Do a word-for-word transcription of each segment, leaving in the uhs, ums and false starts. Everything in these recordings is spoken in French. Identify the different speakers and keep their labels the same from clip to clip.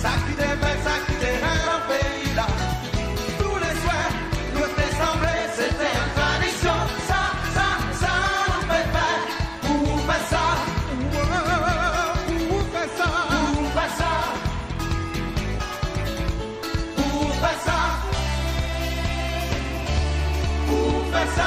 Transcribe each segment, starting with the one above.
Speaker 1: ça qui devait, ça qui devait dans le pays là. Tous les soirs, nous désemblés, c'était une tradition. Ça, ça, ça, on fait pas pour faire ça. Pour faire ça. Pour faire ça. Pour faire ça. Pour faire ça.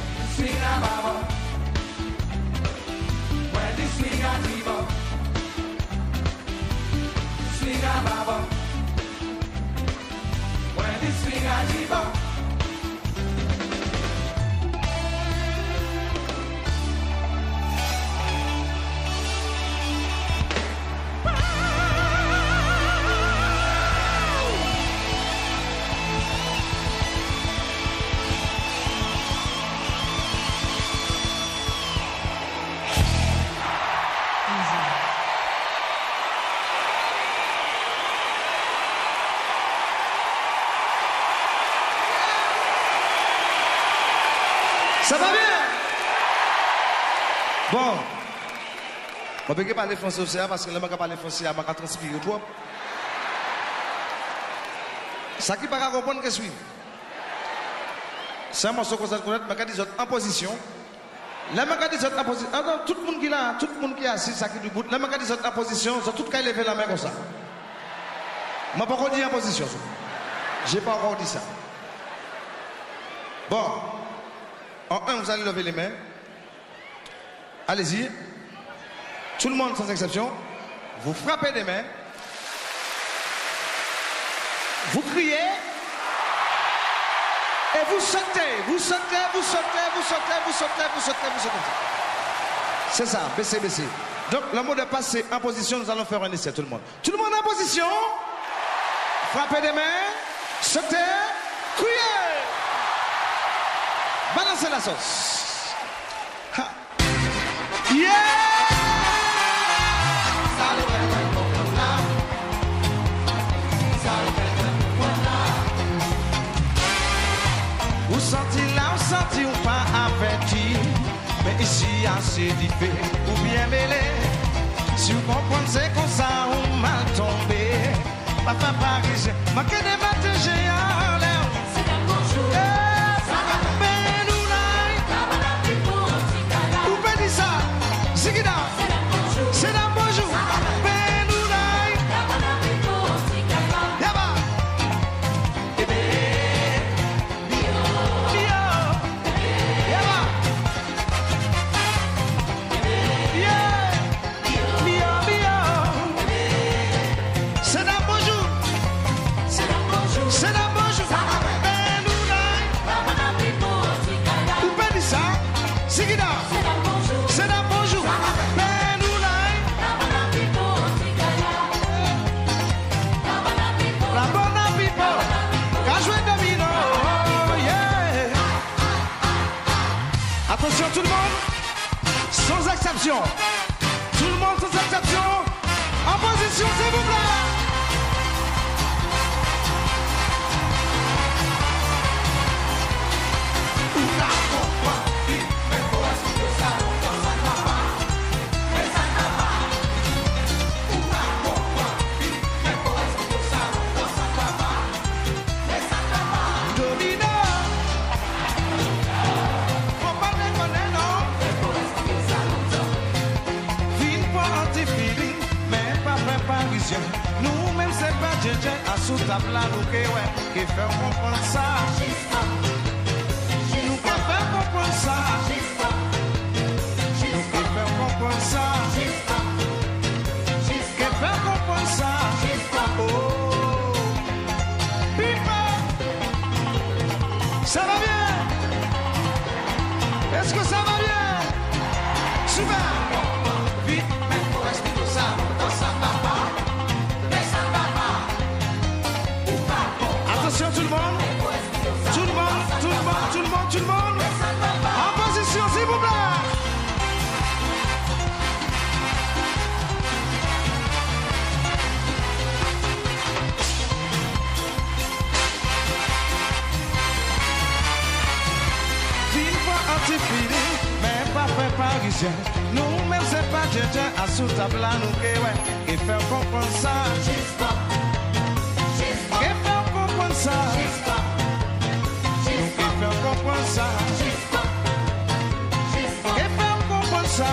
Speaker 2: Swing a baba, when the swing a diva. Ça va bien? Bon. Je ne peux pas parler français aussi parce que je ne peux pas parler français, je vais transpirer trop. Ça qui ne peut pas comprendre que je suis. C'est un morceau qu'on s'est connaître, je vais dire en position. Là, je vais dire en position. Alors, tout le monde qui est là, tout le monde qui est assis, ça qui est debout, là, je vais dire en position, tout le monde qui levé la main comme ça. Je n'ai pas encore dit en position. Je n'ai pas encore dit ça. Bon. En un, vous allez lever les mains. Allez-y. Tout le monde sans exception. Vous frappez des mains. Vous criez. Et vous sautez. Vous sautez, vous sautez, vous sautez, vous sautez, vous sautez, vous sautez. C'est ça, baissez, baissez. Donc le mot de passe, c'est en position. Nous allons faire un essai, tout le monde. Tout le monde en position. Frappez des mains. Sautez. Criez. Balancez la sauce. Ha. Yeah! Vous sentez là, vous sentez ou pas averti. Mais ici, assez différent ou bien mêlé. Si vous comprenez, c'est comme ça ou mal tombé. Papa parisien, manquez des matins géants.
Speaker 3: C'est un bon jour.
Speaker 2: C'est un beau jour. Benoulaï. Yaba. Bio. Yaba. Yeah. Bio, bio. C'est un beau jour.
Speaker 3: C'est un bon jour.
Speaker 2: C'est un beau jour. Benoulaï. Ou pas dit ça. Sigida.
Speaker 3: C'est un bon jour.
Speaker 2: C'est un beau jour. La bonne people, qu'a joué domino, yeah. Attention tout le monde, sans exception. Tout le monde sans exception. En position s'il vous plaît. Nous-mêmes, c'est pas Djedje, à sous table là, nous qui ouais, qui fait comprendre ça. Nous qui fait comprendre ça. Nous qui fait comprendre ça. Qui fait comprendre ça. Oh, Pipa, ça va bien? Est-ce que ça va bien? Super. Vite, mais faut rester tout ça, dans ça va pas. Attention tout le monde, tout le monde, tout le monde, tout le monde, tout le monde, en position s'il vous plaît. Une fois anti-fini, mais pas fait parisien. Nous-mêmes c'est pas Djedje, à sous table là nous qui ouais, qui fait comprendre ça. Ça. Nous qui fait comprendre ça. Qui fait comprendre ça.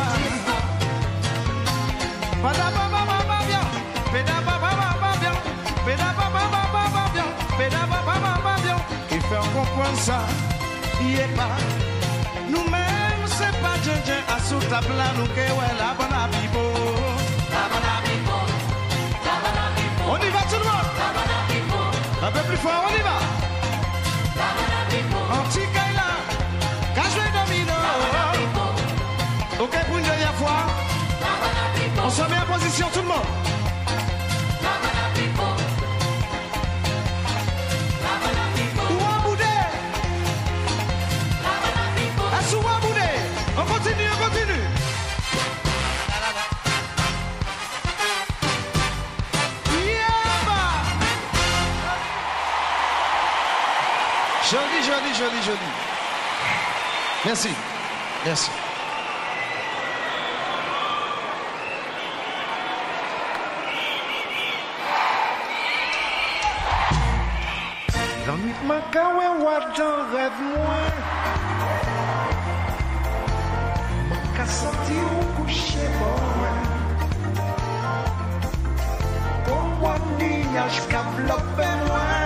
Speaker 2: Pédababa bien, pédababa bien, pédababa bien, pédababa bien. Qui fait comprendre ça. Il est pas. Nous-mêmes c'est pas Djedje à sous table là nous qui ouais la bonne abibo.
Speaker 3: La bonne abibo. La bonne abibo.
Speaker 2: On y va tout le monde.
Speaker 3: La bonne abibo.
Speaker 2: Un peu plus fort, on y va. Anti-Kaila, qu'a joué domino. Ok, pour une dernière fois. On se met en position, tout le monde. Ou en boudé. Assou en boudé. On continue, on continue. Joli, joli, joli, joli. Merci. Merci.
Speaker 4: L'ennui m'a kawé j'en rêve moins. M'a qu'à sentir au coucher bon. Pour moi, nuage qu'enveloppe moins.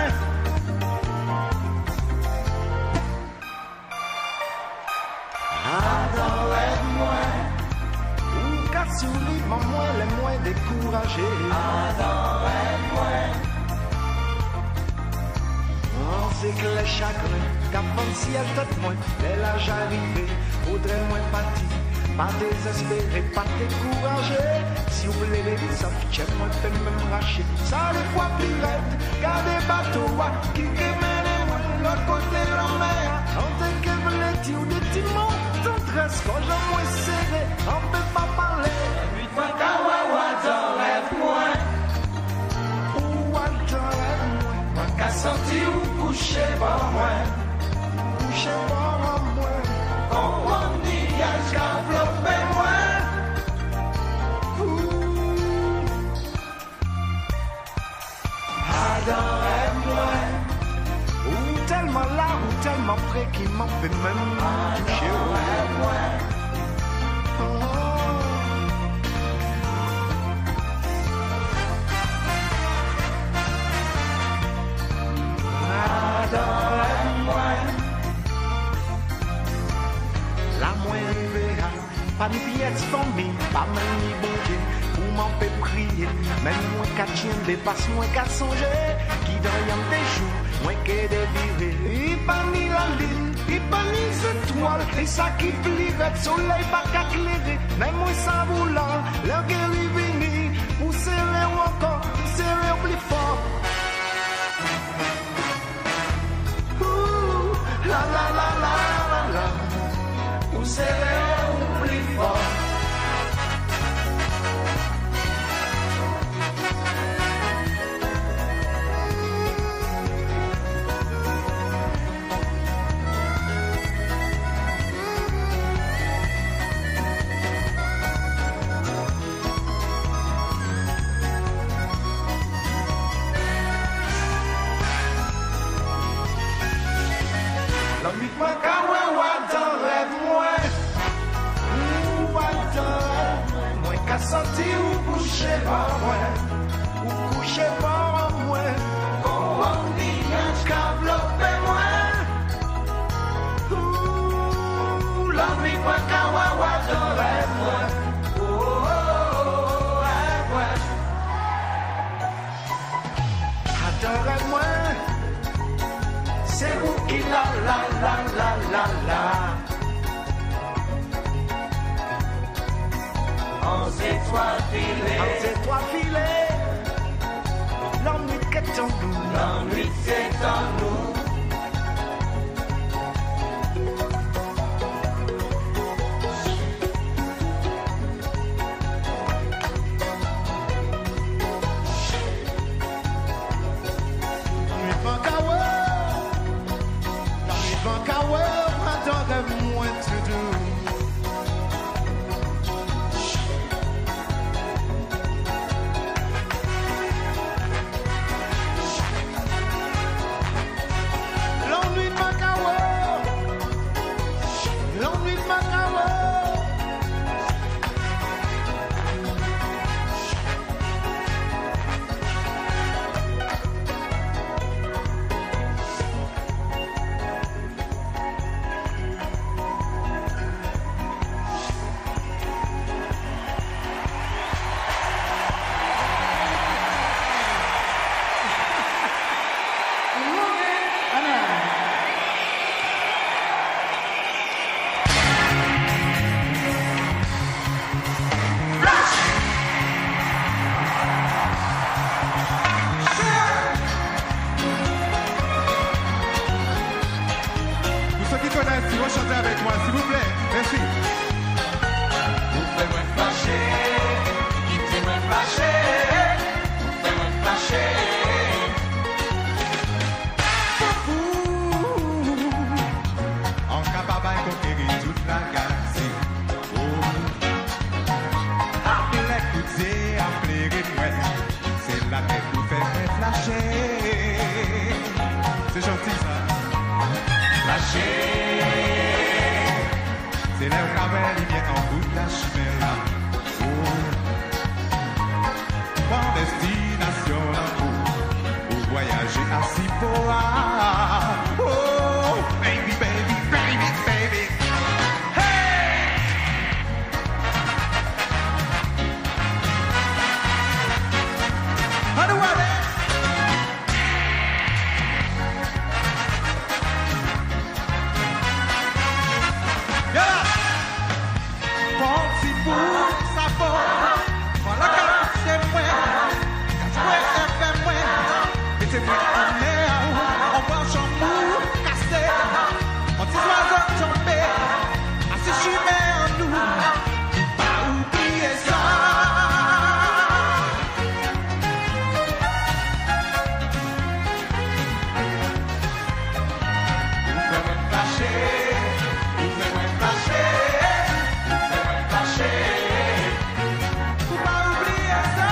Speaker 4: Dans rêve moins. Ou qu'à sourire, moins les moins découragés. Dans rêve moins. C'est que les chagrins, qu'avant si elle tête moins, dès l'âge arrivé, faudrait moins partir, pas désespérer, pas décourager. Si vous voulez les ça j'aime moins fait même racher. Ça les fois plus raide, gardez bateau, qui remène moins, l'autre côté de la mer. On te que vous les tirs des petits mots, ton dresse, quand j'ai moins serré, on peut pas parler. Huit fois kawawa, t'en rêves moins. Ou t'en rêves moins. Qu'à sentir ou coucher par moi, coucher par moi, on m'en dit à j'enveloppe moi. Adore-moi, ou tellement là, ou tellement près qu'il m'en fait même toucher. Adore-moi. Adore-moi. La moins rivée, pas ni pièce famille, pas même ni bon Dieu, pour m'en faire prier. Même moi qu'à tiendre, passe moi qu'à songer, qui dans y'en des jours, moi qu'à dévirer. Il pas ni la lune, il pas ni étoile, et ça qui plierait, le soleil pas qu'à clairer. Même moi sans vouloir, l'heure qu'elle est venue, pour serrer encore, serrer plus fort. La la la la la la, ou serrer ou plus fort. Moi qu'à moi, t'en rêve moins. Ou t'en rêve moins. Moi qu'à sentir ou coucher par moi. Ou coucher par moi. Qu'on on dit qu'enveloppe moi. Ouh, l'envie moi qu'à moi, t'en rêve moins. Oh, oh, oh, rêve moins. T'en rêve moins. C'est vous qui la la la la la la. En étoiles filées, en étoiles filées. L'ennui est en nous, l'ennui c'est en nous.
Speaker 1: Oh, baby, baby, baby, baby. Hey! Underwater. Yeah. Bon, si pour sa peau, voilà que c'est moi. Ouais, fait moi. Mettez-moi en l'air, on marche en mou, cassé. On dit oiseaux tombés, assis je mets en nous. Pas oublier ça. Vous faites-moi flasher, vous faites-moi flasher, vous faites-moi flasher. Faut pas oublier ça.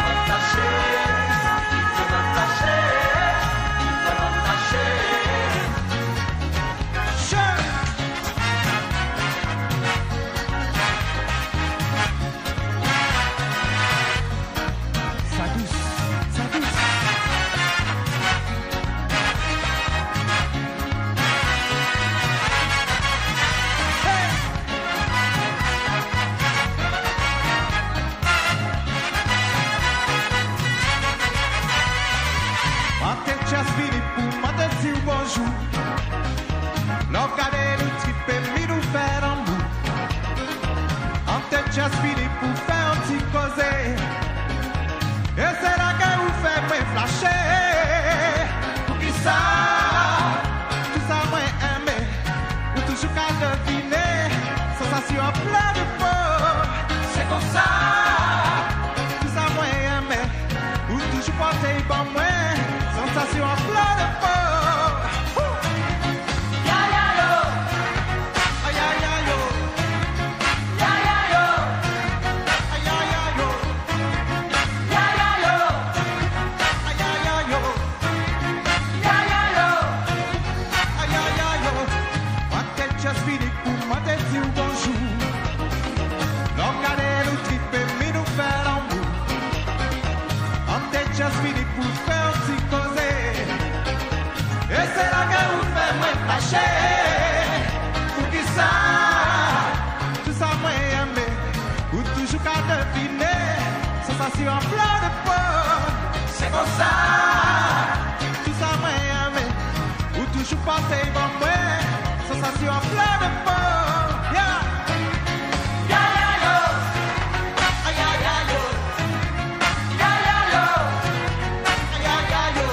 Speaker 1: Just fini pour moi te dire bonjour. L'on garde nous tripper, mais nous faire en bout. On te just fini pour faire un petit causer. Et c'est là que vous faites moi flasher. Pour qui ça, tout ça moi aimé. Ou toujours qu'à deviner, sensation plein de peau. C'est comme ça, tout ça moi aimé. Ou toujours porter bon moi. Sensation en plein de feu. Ya ya yo, ah ya ya yo, ya ya yo, ah ya ya yo, ya ya yo, ah ya ya yo, ya ya yo, ah ya ya yo. On t'a just fini pour moi te dire bonjour. L'on garde nous tripper, mais nous faire en bout. On t'a just fini pour faire un petit cause. Et c'est là que vous faites moi flasher. Pour qui ça, tout ça moi aimé. Ou toujours qu'à deviner, sensation en plein de peau. C'est comme ça, tout ça moi aimé. Ou toujours passer bon moi, sensation en plein de peau. Yeah. Ya ya yo, ah ya ya yo, ya ya yo, ah ya ya yo.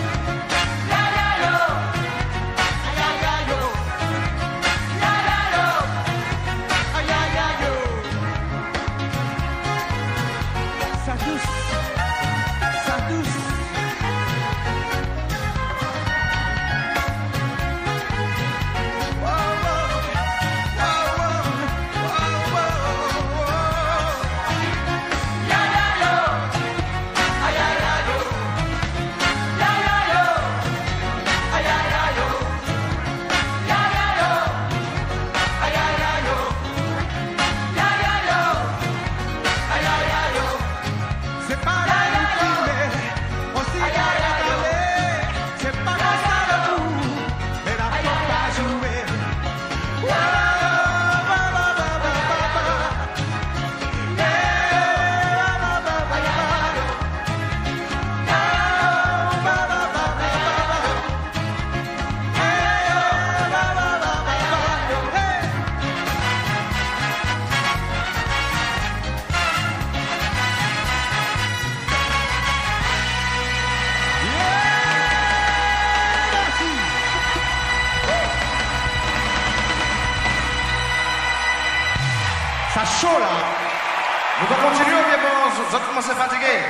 Speaker 2: Ça chaud là. Nous allons continuer ou bien bon, vous allez commencer à fatiguer.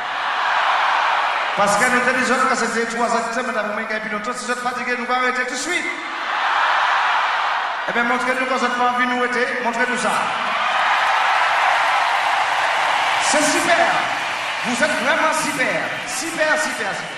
Speaker 2: Parce que nous avons des autres, c'était trois ans, mais nous avons puis nous, si vous êtes fatigués, nous allons arrêter tout de suite. Eh bien, montrez-nous quand vous n'êtes pas envie de nous aider, montrez-nous ça. C'est super. Vous êtes vraiment super. Super, super, super.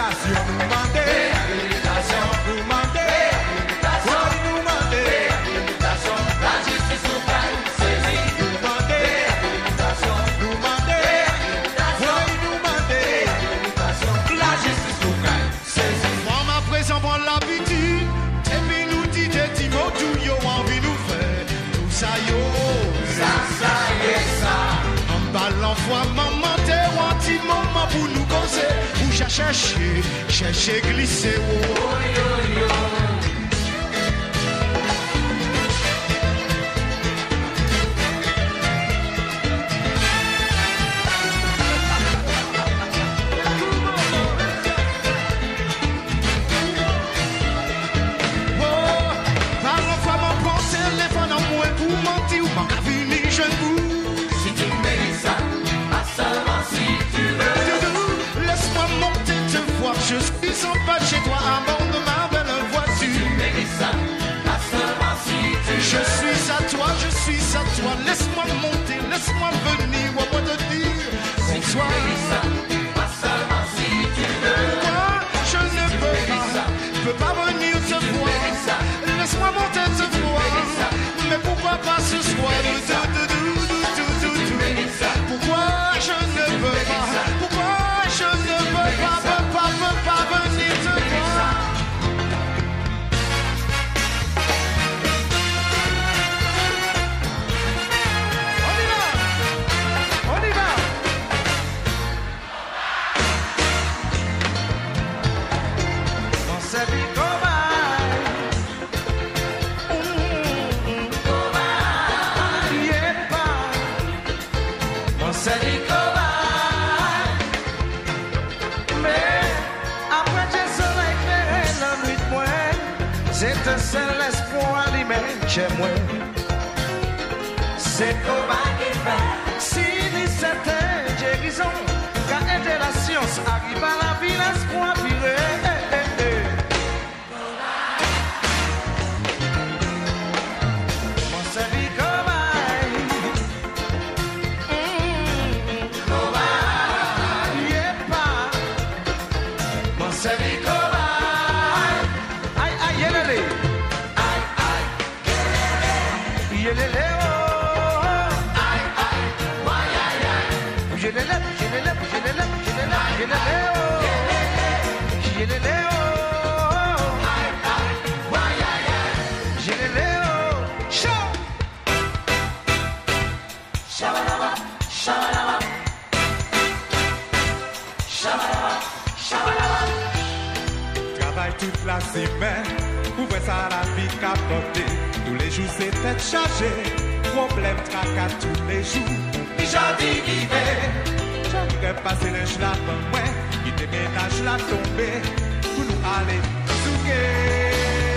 Speaker 1: Réhabilitation, nous mandé. Réhabilitation, nous mandé. Réhabilitation, nous mandé. Réhabilitation, la justice nous gagne, saisie. Nous mandé. Réhabilitation, nous mandé. Réhabilitation, nous mandé. Réhabilitation, la justice nous gagne, saisie. Moi, ma présent, bon l'habitude. Et puis nous dit des petits mots, tout yo, envie nous faire. Tout ça yo. Ça, ça, et ça. En ballant, foi, maman, t'es un petit moment pour nous causer. Où j'ai cherché, cherché, glisser. Oh, yo, yo. Je suis en pas chez toi à bord de ma belle voiture. Tu mérites ça, pas seulement si tu veux. Je suis à toi, je suis à toi. Laisse-moi monter, laisse-moi venir. On va te dire bonsoir. Tu mérites ça, pas seulement si tu veux. Pourquoi je ne peux pas, peux pas venir te voir. Laisse-moi monter te voir. Mais pourquoi pas ce soir? Pourquoi je ne peux pas, pourquoi je ne peux pas, peux pas, peux pas venir te voir? On y va, on y va. On s'est dit cobaye, cobaye, yeah, pas. On s'est dit cobaye. C'est un seul espoir lui-même chez moi. C'est comment il fait. Si ni certaines guérisons, car aider la science arrive à la vie, l'espoir viré. Mon servi cobaye. Cobaye. Yeah, pas. Mon servi cobaye. Travaille toute la semaine, ouvre ça la vie capoter. Tous les jours c'est tête chargée, problème tracas tous les jours. J'envie d'hiver, j'aimerais passer le chlap en moins, qui déménage la tombée, pour nous aller souquer.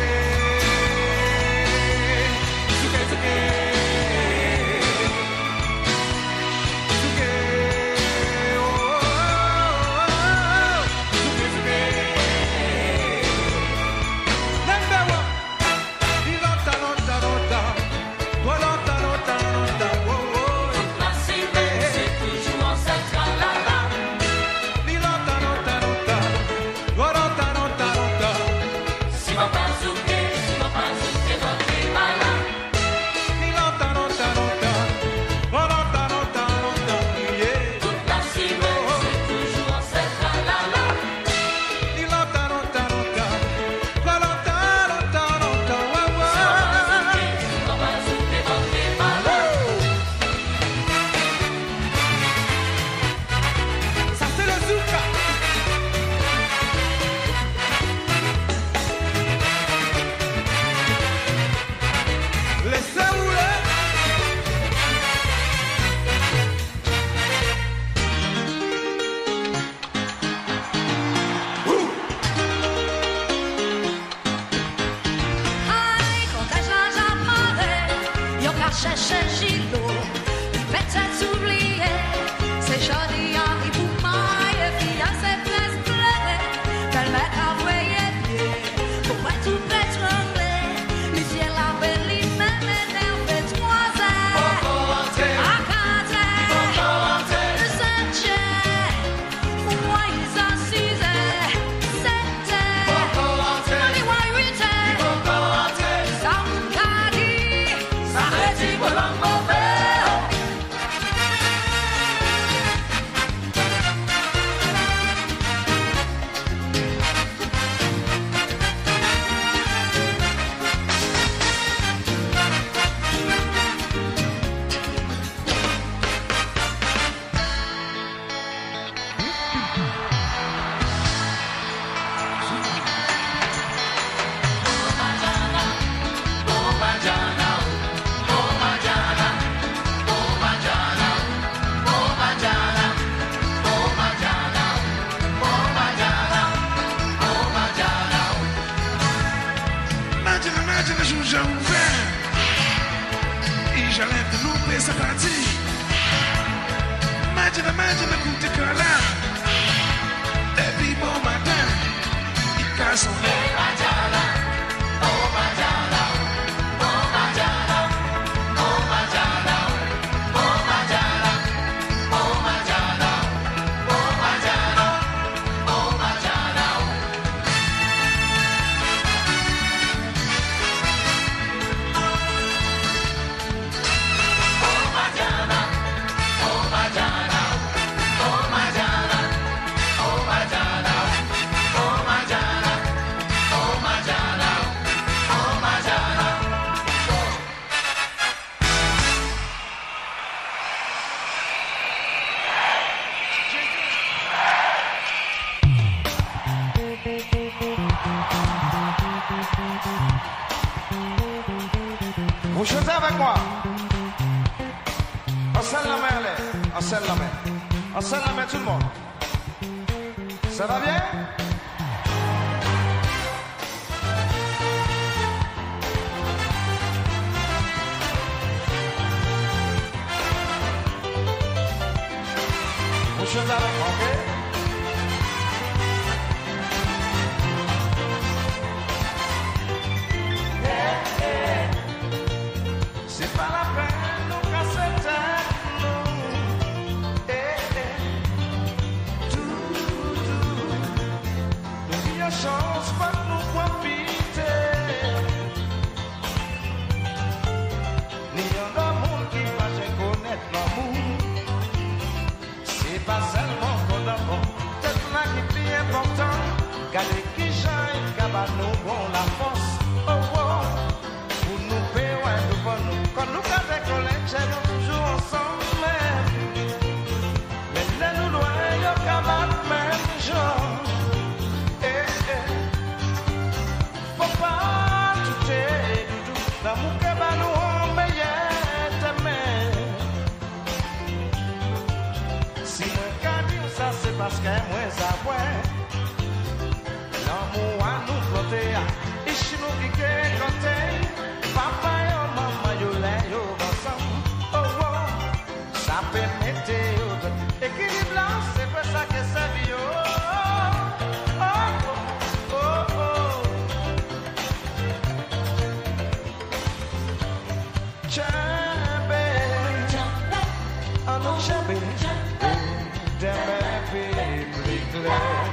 Speaker 1: Souquer, souquer.
Speaker 5: c'est parti. Imagine, imagine le coup de cœur là. Et puis bon matin, il casse son nez.
Speaker 2: Vous chantez avec moi. On scelle la main, allez. On scelle la main. On scelle la main, tout le monde. Ça va bien? Vous chantez avec moi, ok? C'est pas la peine de casser tête, non. Eh, eh. Tout, tout. Il y a chance pas de nous profiter. Ni un monde qui va se connaître l'amour. C'est pas seulement qu'on a bon. C'est là qui est plus important. Gardez qui j'aille, cabane nous bon la force. Oh, oh. Quand nous cantons qu'on les nous toujours ensemble. Mais là nous loin, y'a qu'à battre même genre. Eh, eh. Faut pas tout est doudou. L'amour que va nous en meilleur t'aimer. Si moi qu'à dire ça, c'est parce que moi ça ouais. L'amour à nous planter. Ici nous qui qu'est côté. Papa yo, mama yo, lè yo, ensemble. Oh, oh, ça permet de équilibre là, c'est pour ça que ça vit. Oh, oh, oh, oh, oh. Tchambé, oh non, tchambé, demain plus clair.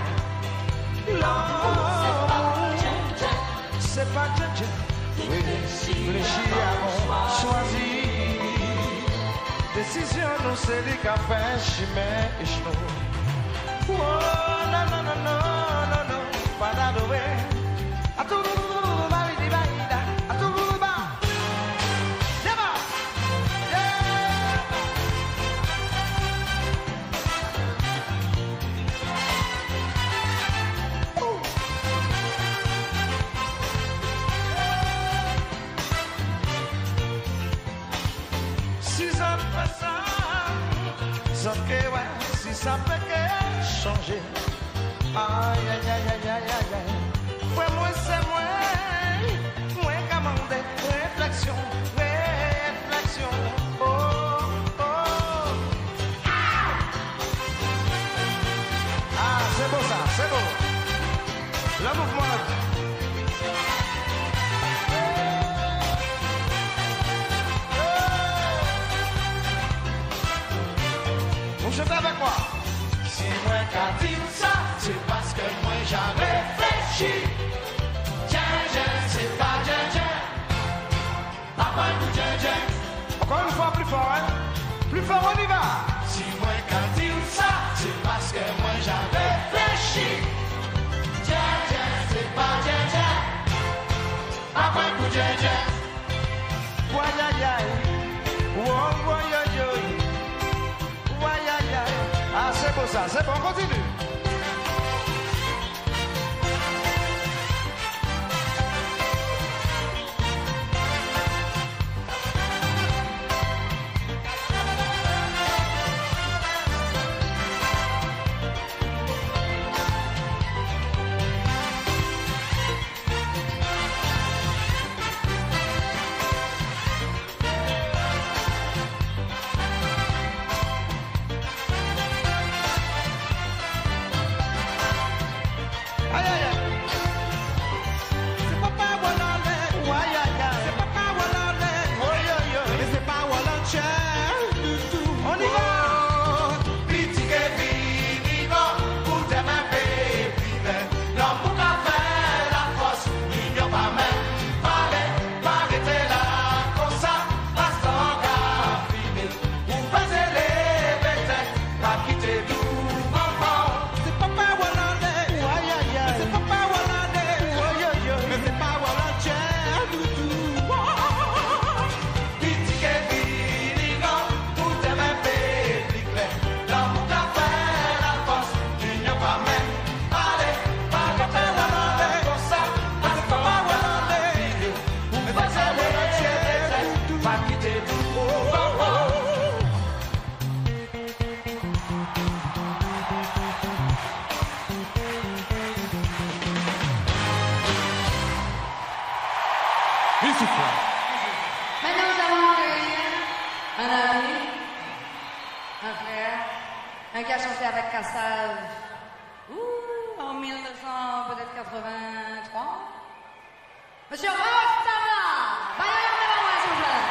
Speaker 2: L'amour, c'est pas tchambé. Réfléchir avant, choisir. Décision, nous, c'est les cafés, chimère et chnou. Oh, non, non, non, non, non, non, pas d'adoué. A tout le monde, valide, valide, a tout le monde, bas. Yaba, ça que ouais, si ça peut que changer. Aïe, aïe, aïe, aïe, aïe, aïe, aïe. Ouais, moi, c'est moi. Moi, commandé, réflexion, réflexion. Oh, oh. Ah, c'est beau ça, c'est beau. Le mouvement. Vous chantez avec moi.
Speaker 3: Si moi qu'à dire ça, c'est parce que moi j'ai réfléchi. Tiens, tiens, c'est pas tiens, tiens. Papa nous tiens, tiens.
Speaker 2: Encore une fois, plus fort, hein. Plus fort, on y va.
Speaker 3: Si moi qu'à dire ça, c'est parce que moi j'ai réfléchi. Tiens, tiens, c'est pas tiens, tiens. Papa nous tiens, tiens.
Speaker 2: Aïe, aïe, aïe. Oh, oh, aïe, aïe. Ah, c'est beau ça, c'est bon, continue. souffle.
Speaker 6: Maintenant, nous allons accueillir un ami, un frère, un qui a chanté avec Cassav ouh, en mille neuf cent quatre-vingt-trois. Monsieur Rolf Tama, baillez devant moi, s'il vous plaît.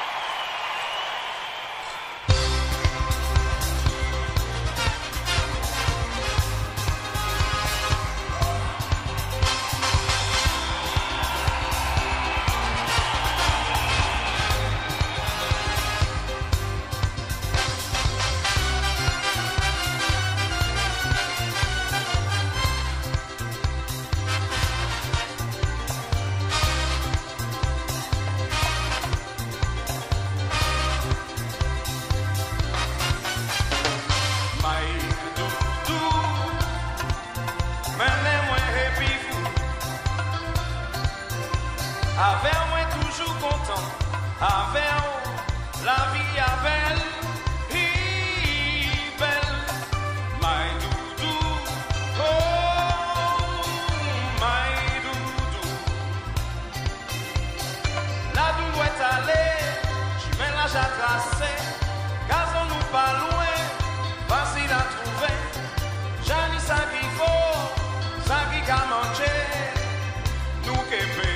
Speaker 3: Avec moi toujours content, avec la vie est belle, hi, belle, my doudou, oh, my doudou. La doudou est allée, j'y mets la j'ai tracé, gazon nous pas loin, facile à trouver, j'en ai ça qu'il faut, ça qu'il a mangé, nous qu'aimer.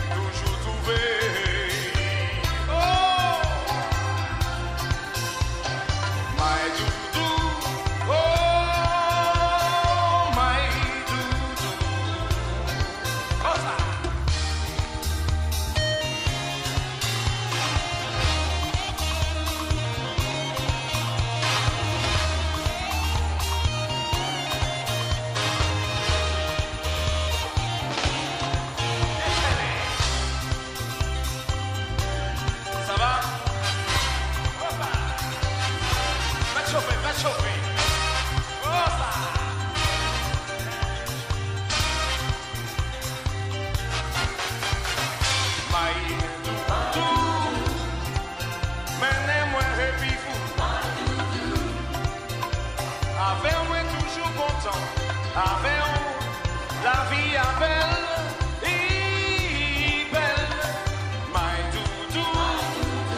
Speaker 3: Avec la vie est belle, hi, belle, my doudou, oh,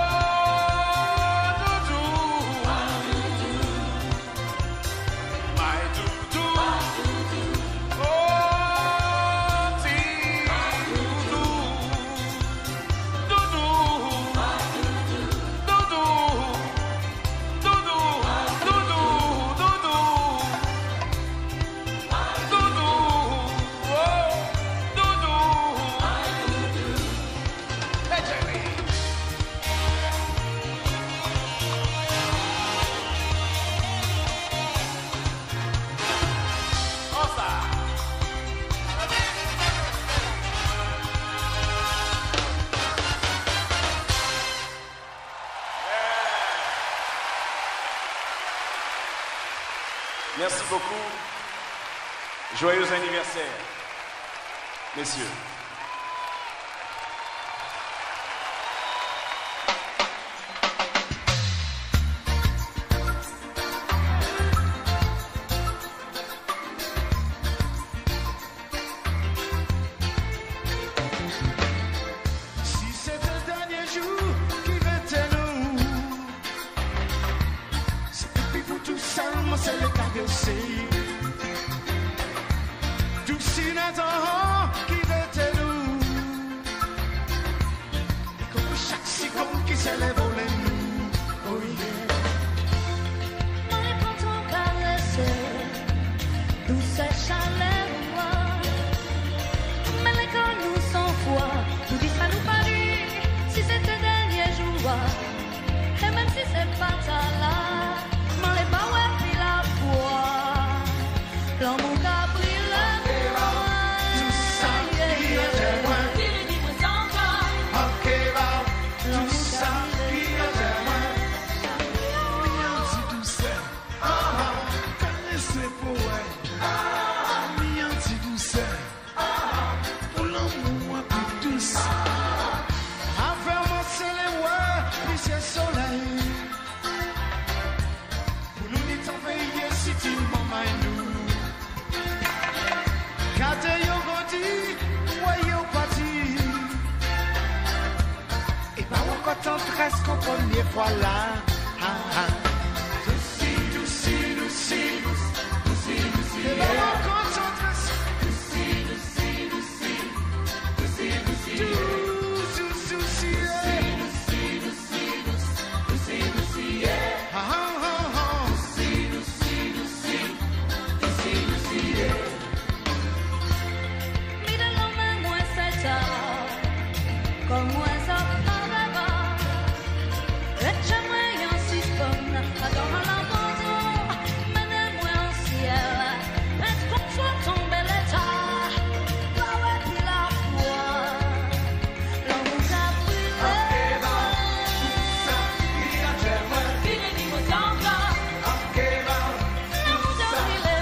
Speaker 3: doudou, my doudou, oh, ti, doudou, doudou, doudou, doudou, doudou, doudou. Merci beaucoup. Joyeux anniversaire, messieurs.
Speaker 5: Si c'était le dernier jour qui venait nous, c'est depuis pour tout seulement c'est le traversé. Tout si Nathan qui venait nous, et comme chaque seconde qui s'élève au lait nous, oh yeah.
Speaker 7: On est pourtant caressé, douce chaleur moi. Mais les gars nous sans foi, nous disent ça nous parie, si c'était le dernier jour. Et même si c'est pas ça là, mais les pas ouais puis la foi. L'amour qu'a pris le moi.
Speaker 5: Tout ça qui est moi, ok va. Tout ça qui est moi, mignon si douceur, ah ah, caressé pour elle, ah mignon si douceur, ah pour l'amour plus douce. Avec moi c'est les ouais, puis c'est soleil. Pour nous dit t'en veiller si tu m'en nous.
Speaker 4: tendresse qu'on première fois là. Ah, ah. Douci, douci, douci, douci, douci. Et maman qu'on tendresse. Douci, douci, douci, douci, douci. Douci, douci, douci, douci, douci, douci. Ah, ah, ah, ah. Douci, douci, douci, douci, douci.
Speaker 7: Mira lo mismo esa chava, como esa palabra. Échame un siphon, adore la moto, mène-moi au ciel. Est-ce qu'on soit tombé l'état, gloire et la foi. L'amour a brûlé. Fini di motanga. L'amour a brûlé.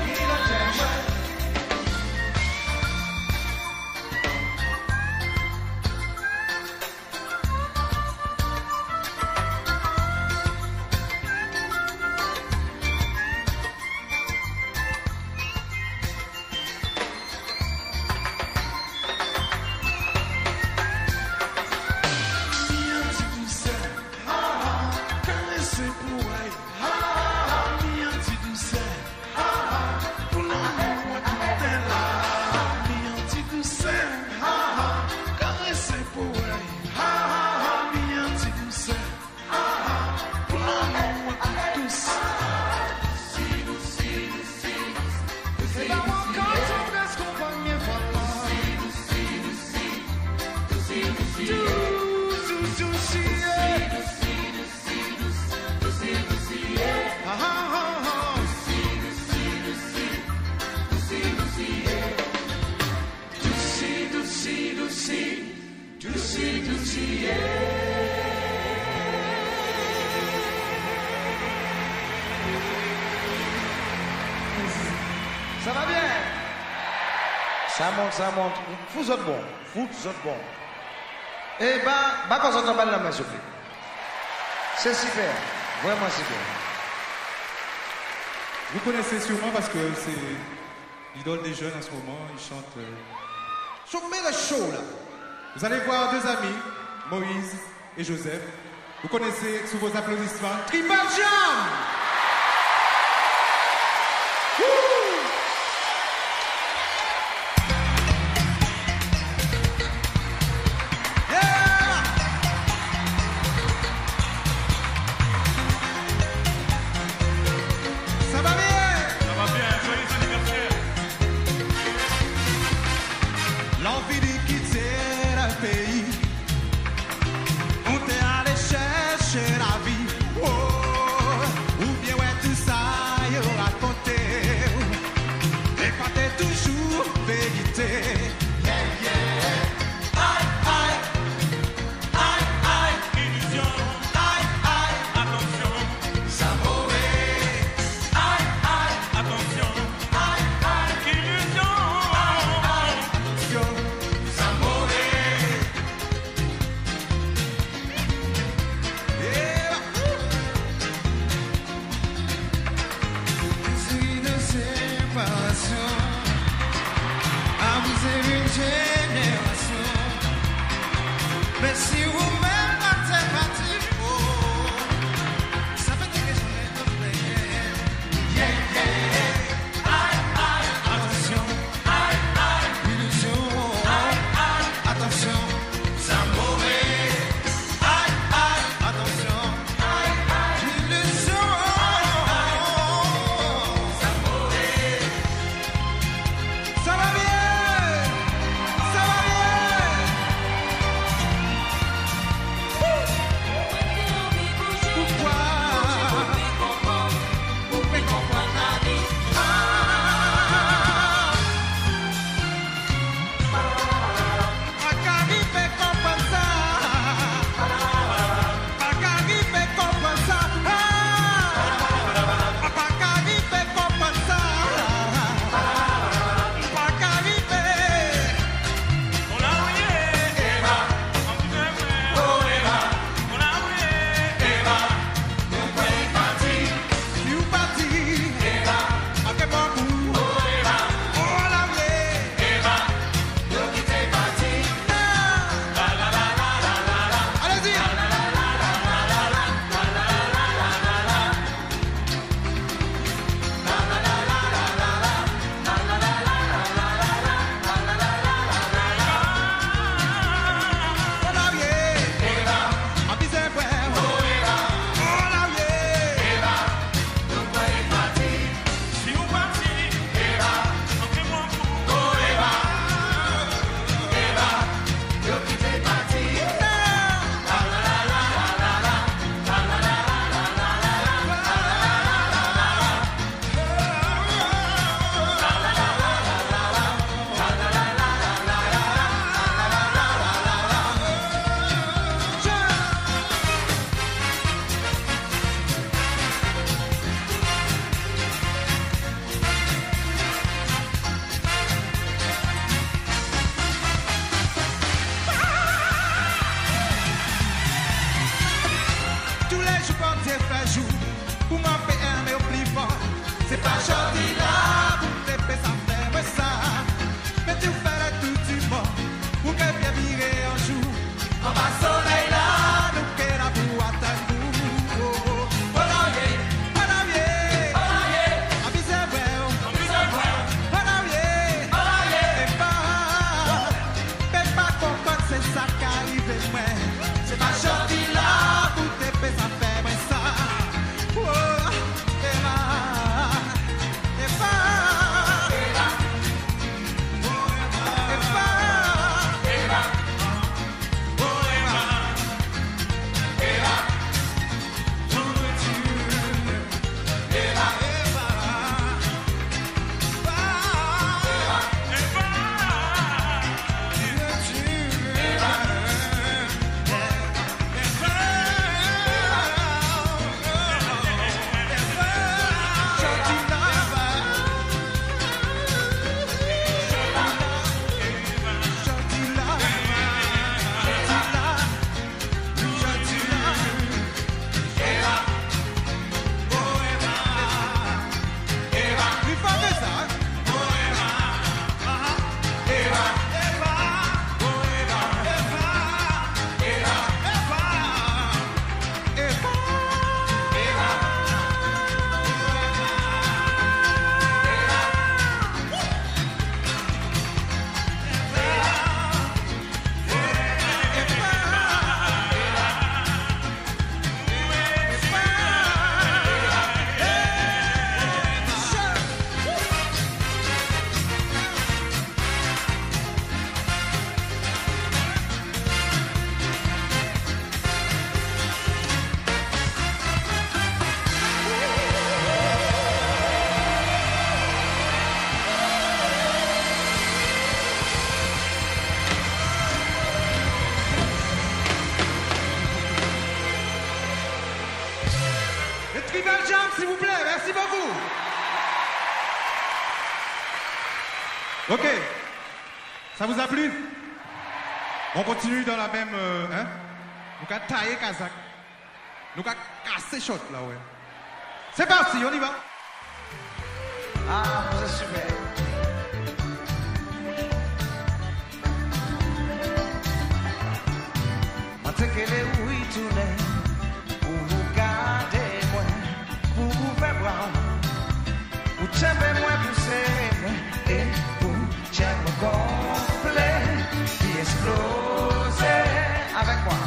Speaker 2: Ça va bien? Ça monte, ça monte. Vous êtes bon. Vous êtes bon. Eh ben, bah, quand on balle la main, s'il vous plaît. C'est super. Vraiment super.
Speaker 8: Vous connaissez sûrement parce que c'est l'idole des jeunes en ce moment. Il chante. Euh...
Speaker 2: Chauffez le show, là.
Speaker 8: Vous allez voir deux amis, Moïse et Joseph. Vous connaissez sous vos applaudissements Tribal Jam!
Speaker 5: L'envie de quitter le pays, on t'est allé chercher la vie, oh, ou bien ouais tout ça y a raconté, et pas t'es toujours vérité, yeah yeah, aïe aïe, aïe aïe, illusion, aïe aïe, attention, ça mauvais, aïe aïe, attention, aïe aïe, illusion.
Speaker 4: Mais si vous-même alternative, oh, ça peut dire que j'en ai donné. Yeah, yeah, aïe, aïe, attention, aïe, aïe, illusion, aïe, aïe, attention, ça mauvais, aïe, aïe, attention, aïe, aïe, illusion, ça mauvais, ça va bien,
Speaker 8: Ok. Ça vous a plu? On continue dans la même... Euh, hein? Nous avons taillé Kazakh. Nous avons cassé shot là, ouais. C'est parti, on y va.
Speaker 2: Ah, c'est super. Maintenant que les oui tournent, pour vous garder moi, pour vous faire voir, pour t'aimer moi, pour serrer moi, et pour t'aimer complet, qui explose avec moi.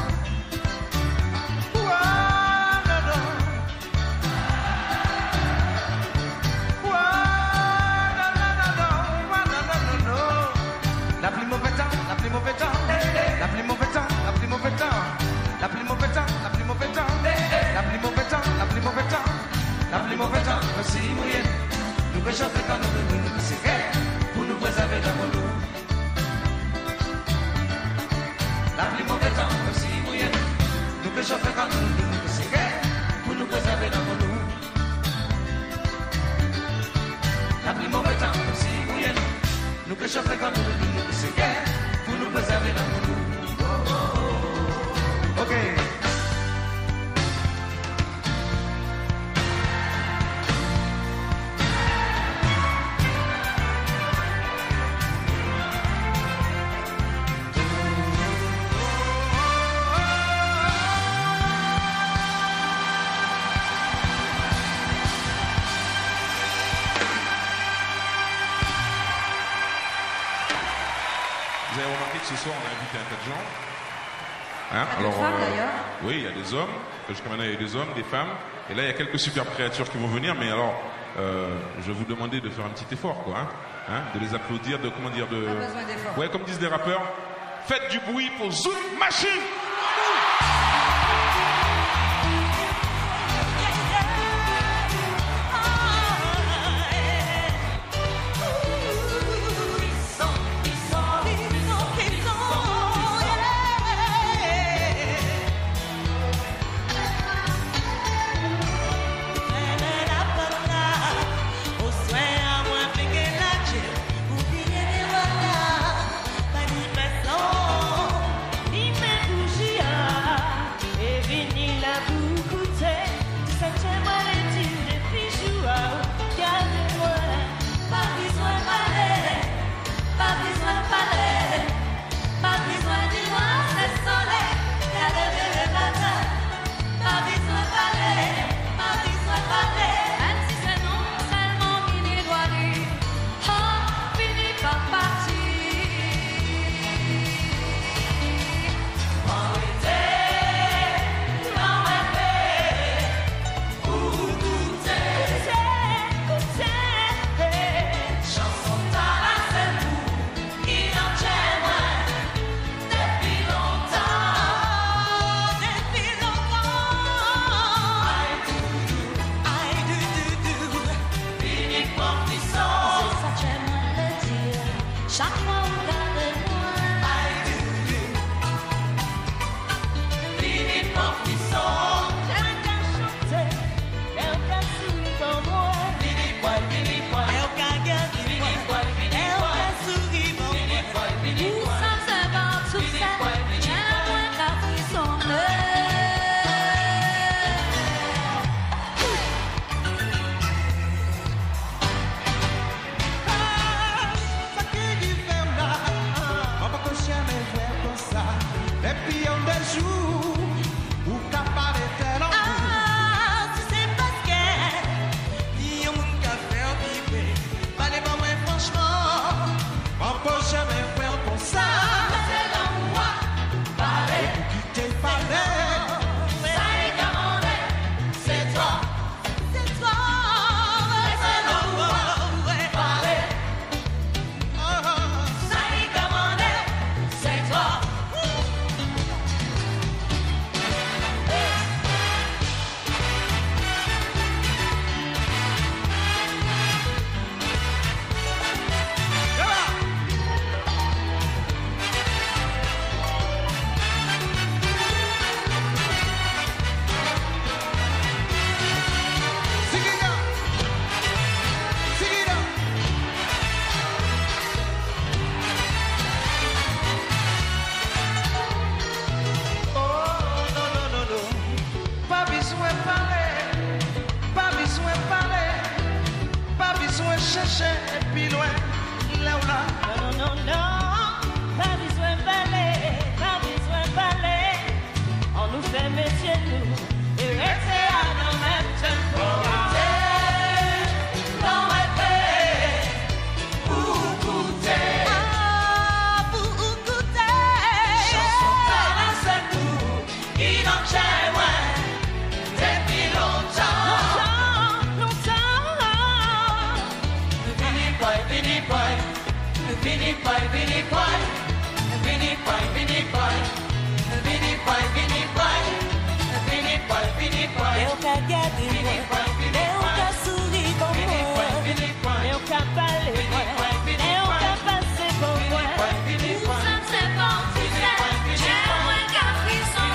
Speaker 2: La plus mauvais temps, la plus mauvais temps, la plus mauvais temps, la plus mauvais temps, la plus mauvais temps, la plus mauvais temps, la plus mauvais temps, la plus mauvais temps, la plus mauvais temps, voici moyen. Nous que chanter quand nous nous nous serrer, pour nous préserver dans mon loup. La plus mauvais temps, voici moyen. Nous que chanter quand nous nous nous serrer, pour nous préserver dans mon loup. La plus mauvais temps, voici moyen. Nous que chanter quand nous nous nous pour nous préserver dans mon loup. Oh, oh, oh. Ok.
Speaker 9: Vous avez remarqué que ce soir, on a invité un tas de gens. Hein?
Speaker 6: Il y a des femmes, d'ailleurs.
Speaker 9: Oui, il y a des hommes. Jusqu'à maintenant, il y a des hommes, des femmes. Et là, il y a quelques superbes créatures qui vont venir. Mais alors, euh, je vais vous demander de faire un petit effort, quoi. Hein? Hein? De les applaudir, de comment dire, de.
Speaker 6: Pas besoin d'effort.
Speaker 9: Ouais, comme disent les rappeurs, faites du bruit pour Zoom Machine.
Speaker 1: Sa ki di fem la
Speaker 2: chercher plus loin, là ou là.
Speaker 10: Non, non, non, pas besoin de balai, pas besoin de balai. On nous fait métier, nous, et rester à nos mêmes tempo. Dans ma paix, pour goûter. Ah, pour goûter. Chanson talent, c'est nous, qui n'en tient moins, depuis longtemps. Longtemps, longtemps. Vini boy, vini boy, vini boy, vini boy, vini boy, vini boy, vini boy, vini boy, vini boy, vini boy. Eu quero garder, eu quero sorrir com moi, eu quero parler, eu quero passer com moi.
Speaker 7: Ça me fait penser, j'aimerais qu'un frisson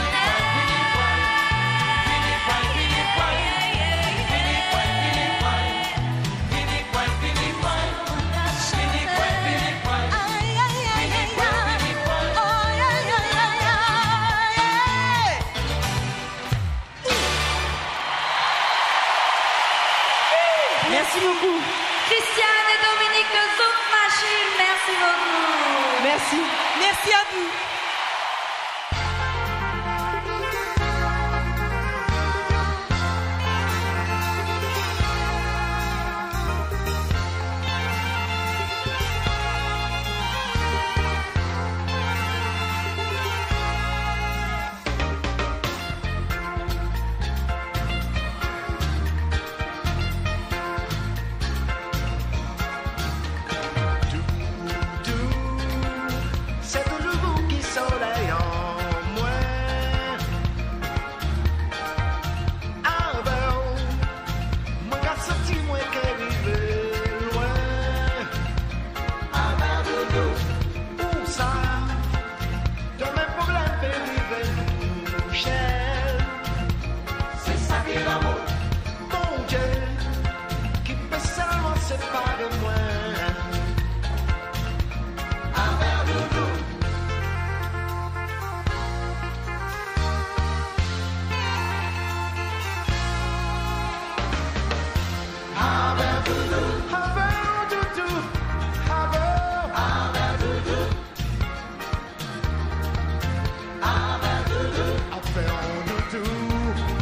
Speaker 10: Merci beaucoup.
Speaker 6: Christiane et Dominique de Zouk Machine, merci beaucoup.
Speaker 10: Merci. Merci à vous.
Speaker 4: C'est toujours vous qui soleil en moi. Avec vous, moi qu'a sorti moi qui arrive loin. Avec vous, où ça, de mes problèmes périrent nous cher. C'est ça qui est l'amour, mon Dieu, qui peut seulement séparer moi.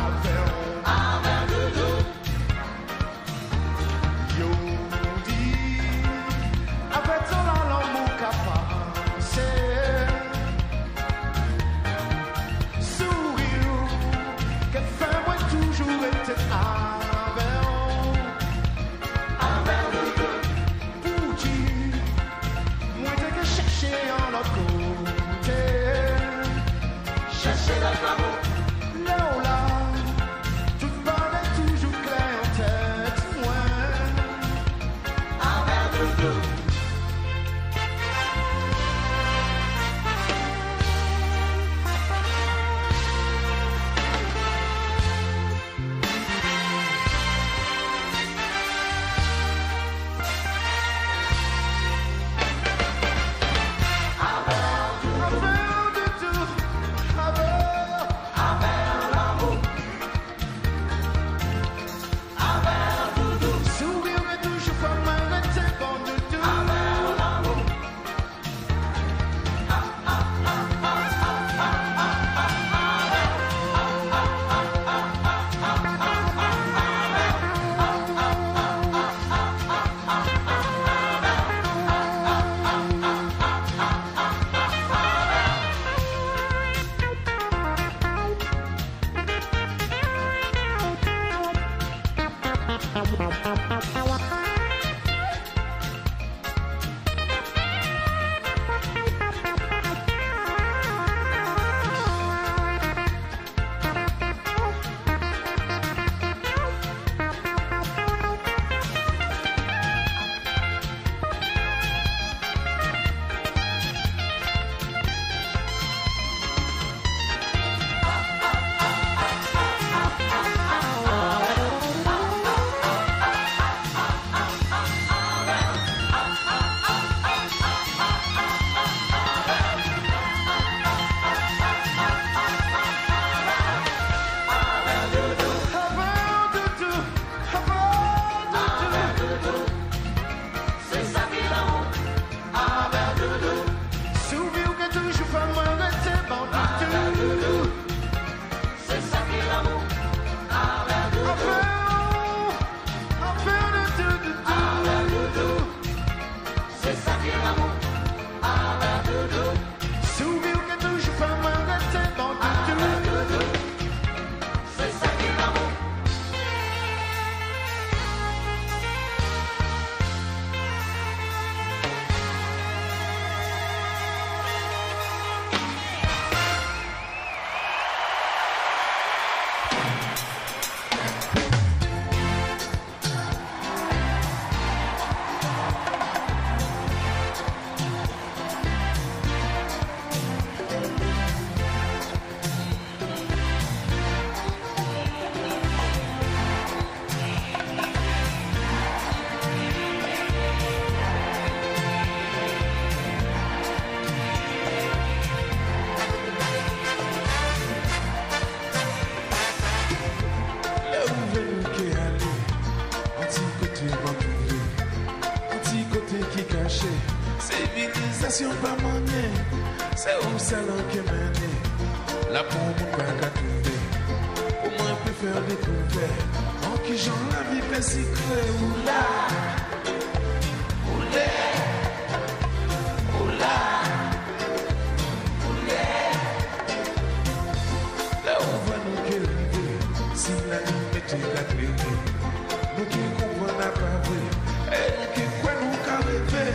Speaker 4: Yo,
Speaker 10: qui l'amour. Ah ben doudou.
Speaker 5: Souvenir que toujours pas mal de temps dans
Speaker 10: Ah
Speaker 5: tout.
Speaker 10: ben doudou. C'est ça qui l'amour.
Speaker 5: Là où veut-nous qui aller? Anti-côté retrouvé, anti-côté qui caché. Civilisation pas maniée, c'est où salon qui mené. La pour mon pas qu'à trouver, pour moi peut faire découvert. En qui j'en la vie fait si crée ou là, ou là, ou là, ou là. Là où va nous qui arriver, si la nuit était la clé. Nous qui comprenons pas vrai, et nous qui quoi nous qu'à rêver.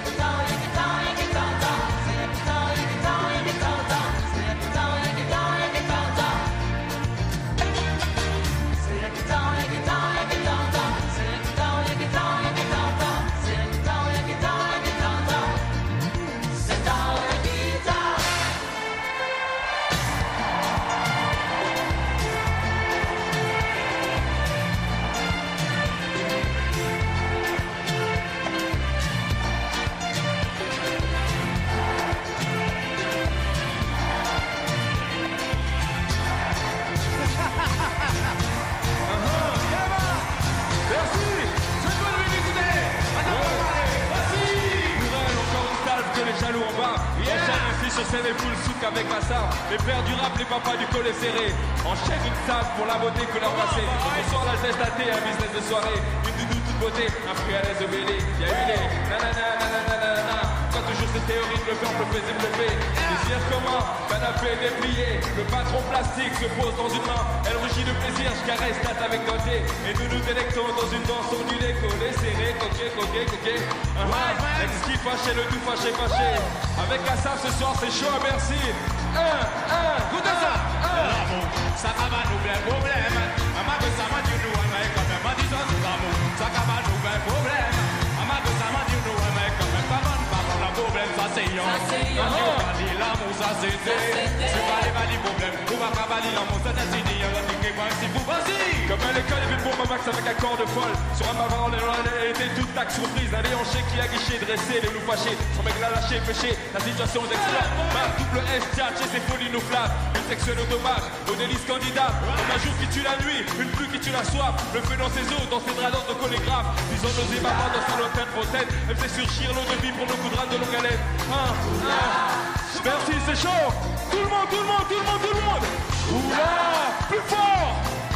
Speaker 3: Sur scène et full souk avec ma star. Les pères du rap, les papas du collet serré. Enchaîne une sable pour la beauté que leur passé. Bonsoir l'Altesse datée, un business de soirée. Une doudou toute beauté, un fruit à l'aise de bélé. Y'a eu les nanana nanana nanana. Quand toujours c'était horrible, le peuple faisait bluffer. Désir commun, canapé déplié. Le patron plastique se pose dans une main. Elle rougit de plaisir, je caresse, tâte avec doigté. Et nous nous délectons dans une danse ondulée, collée, serrée, coquet, coquet, coquet. Uh -huh. L'exquis fâché, le tout fâché, fâché. Avec la sable ce soir, c'est chaud à Bercy. Un, un, goûtez ça.
Speaker 11: L'amour, ça va nous faire problème. Maman que ça m'a dit nous, mais quand même, m'a dit ça, c'est l'amour. Ça va nous faire problème. Maman que ça m'a dit nous, mais quand même, pas bon, pas bon, le problème, ça c'est yon. Quand on va dire l'amour, ça c'est c'est pas les valides problèmes. On va pas valider l'amour, ça c'est dit, on va dire que si vous vas-y.
Speaker 3: Comme à l'école, il y avait pour Max avec un corps de folle. Sur un bavard, elle était toute taxe surprise. Un déhanché qui a guiché, dressé, les loups fâchés. Son mec l'a lâché, péché, la situation d'exploit. Ma double S, tchatché, ses folies nous flattent. Une sexuelle automate, au délice candidat. Comme un jour qui tue la nuit, une pluie qui tue la soif. Le feu dans ses os, dans ses draps de chorégraphe. Ils ont osé maman dans sa lointaine fontaine. Elle fait surgir l'eau de vie pour nos coups de rate de longue haleine. Un, un. Merci, c'est chaud. Tout le monde, tout le monde, tout le monde, tout le monde. Oula, plus fort.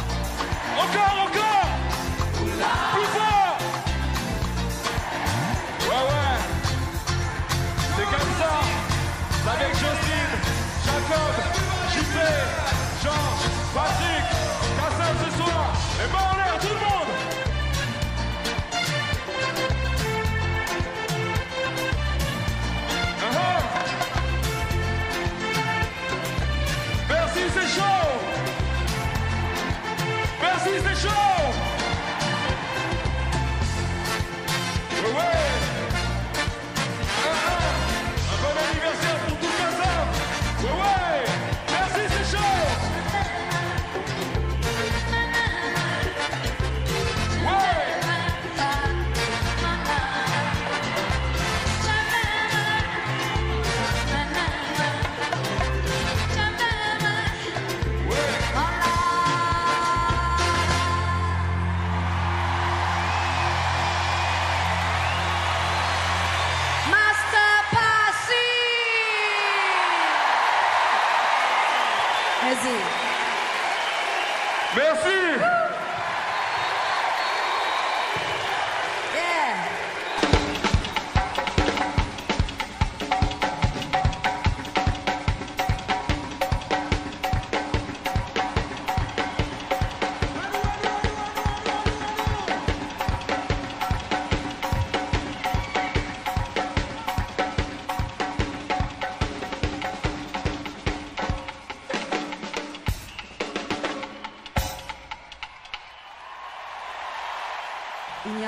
Speaker 3: Encore, encore. Oula. Plus fort. Ouais, ouais. C'est comme ça. Avec Jocelyne, Jacob, J P, Georges, Patrick, Kassam ce soir. Et ben en l'air, tout le monde. Uh-huh. Merci, c'est chaud. Merci, c'est chaud. Ouais, ouais. Uh-huh. Un bon anniversaire pour tout Kassam. Ouais, ouais. Merci, c'est chaud.
Speaker 6: Merci.
Speaker 3: Merci.
Speaker 6: Yeah.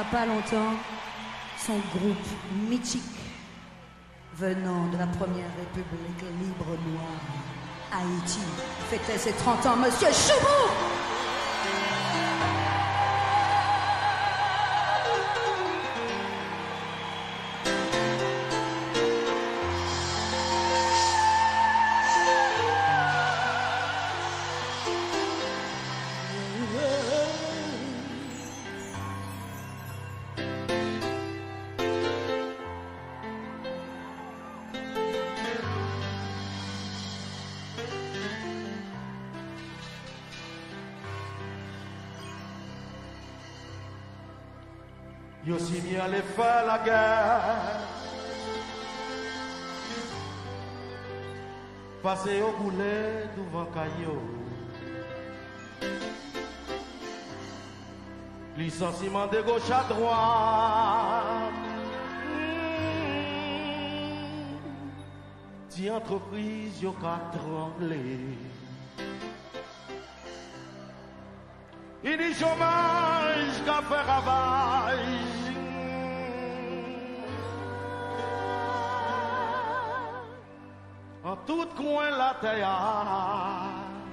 Speaker 6: pas longtemps, son groupe mythique, venant de la première république libre noire, Haïti, fêtait ses trente ans, Monsieur Choubou.
Speaker 12: Yo si mi allé faire la guerre, passer au boulet devant caillou, licenciement de gauche à droite, ti entreprise yo ka tremblé. Il dit chômage qu'a fait ravage. En tout coin la terre.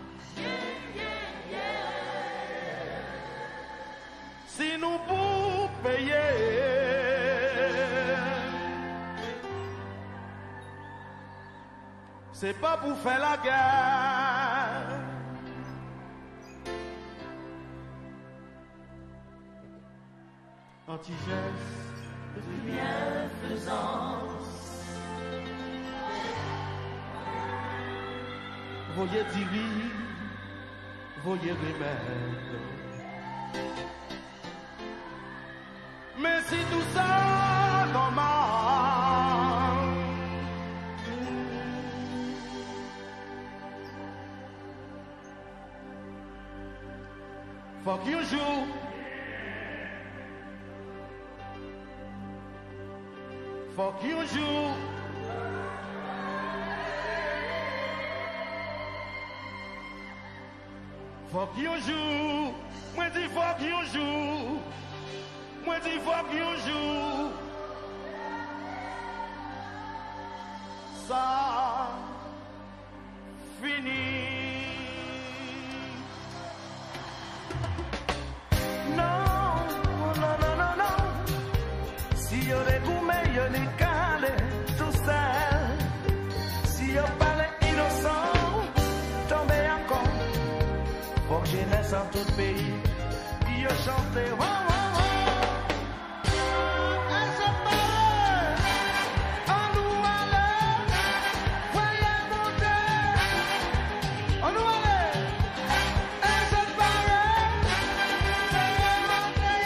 Speaker 12: Si nous pour payer, c'est pas pour faire la guerre. Antigeste de bienfaisance. Voyez diri, voyez remède. Mais si tout ça normal, faut qu'il joue. Faut qu'il joue. Faut qu'il joue. Moi dis faut qu'il joue. Moi dis faut qu'il joue. Ça fini. Non, non, non, non, non. Si yo dégoumé, yo n'est calé, tout seul. Si yo parle innocent, tombé encore. Faut que jeunesse en tout pays, yo chante, oh, oh, oh. Elle se parle, on nous allait, voyez monter, on nous allait. Elle se parle, voyez monter.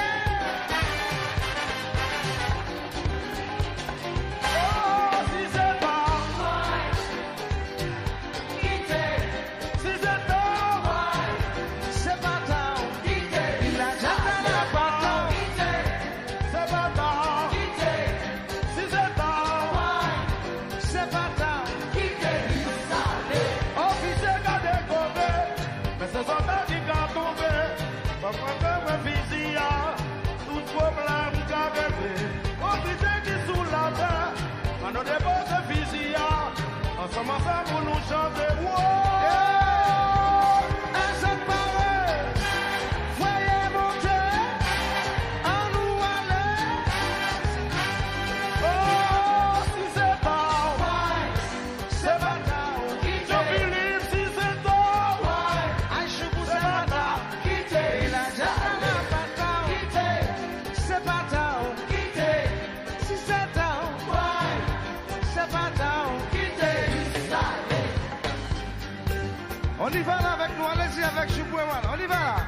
Speaker 12: Oh, si c'est pas, quitter, si c'est pas, c'est pas tant, quitter, il a jamais pas tant, c'est pas tant, quitter, si c'est pas, c'est pas tant, quitter, oh, si c'est qu'à découvrir, mais c'est ça qui a tombé, pas prendre un fusil, tout problème qu'a réglé, oh, si c'est qui sous la terre, on nous dépose un fusil, ensemble ensemble pour nous chanter, wow, elle se paraît, voyez monter, on nous allait, oh, si c'est pas, c'est pas tard, je believe si c'est tard, I should go c'est pas tard, quitter, il a jamais pas tard, c'est pas tard, quitter, si c'est tard, c'est pas tard, quitter, on y va là avec nous, allez-y avec Choubouéman, on y va là.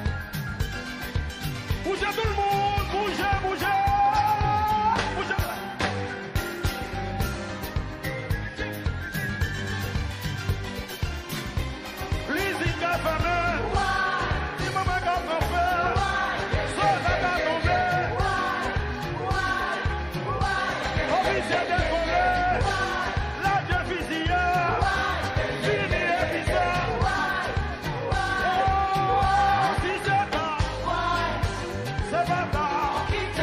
Speaker 12: Bougez tout le monde, bougez, bougez, bougez. Lizzy qu'a fermé, dis maman qu'a frappé, Sosa qu'a tombé, officier décollé, la jeune fusillée, fini et bizarre. Oh, si c'est pas, c'est pas tard.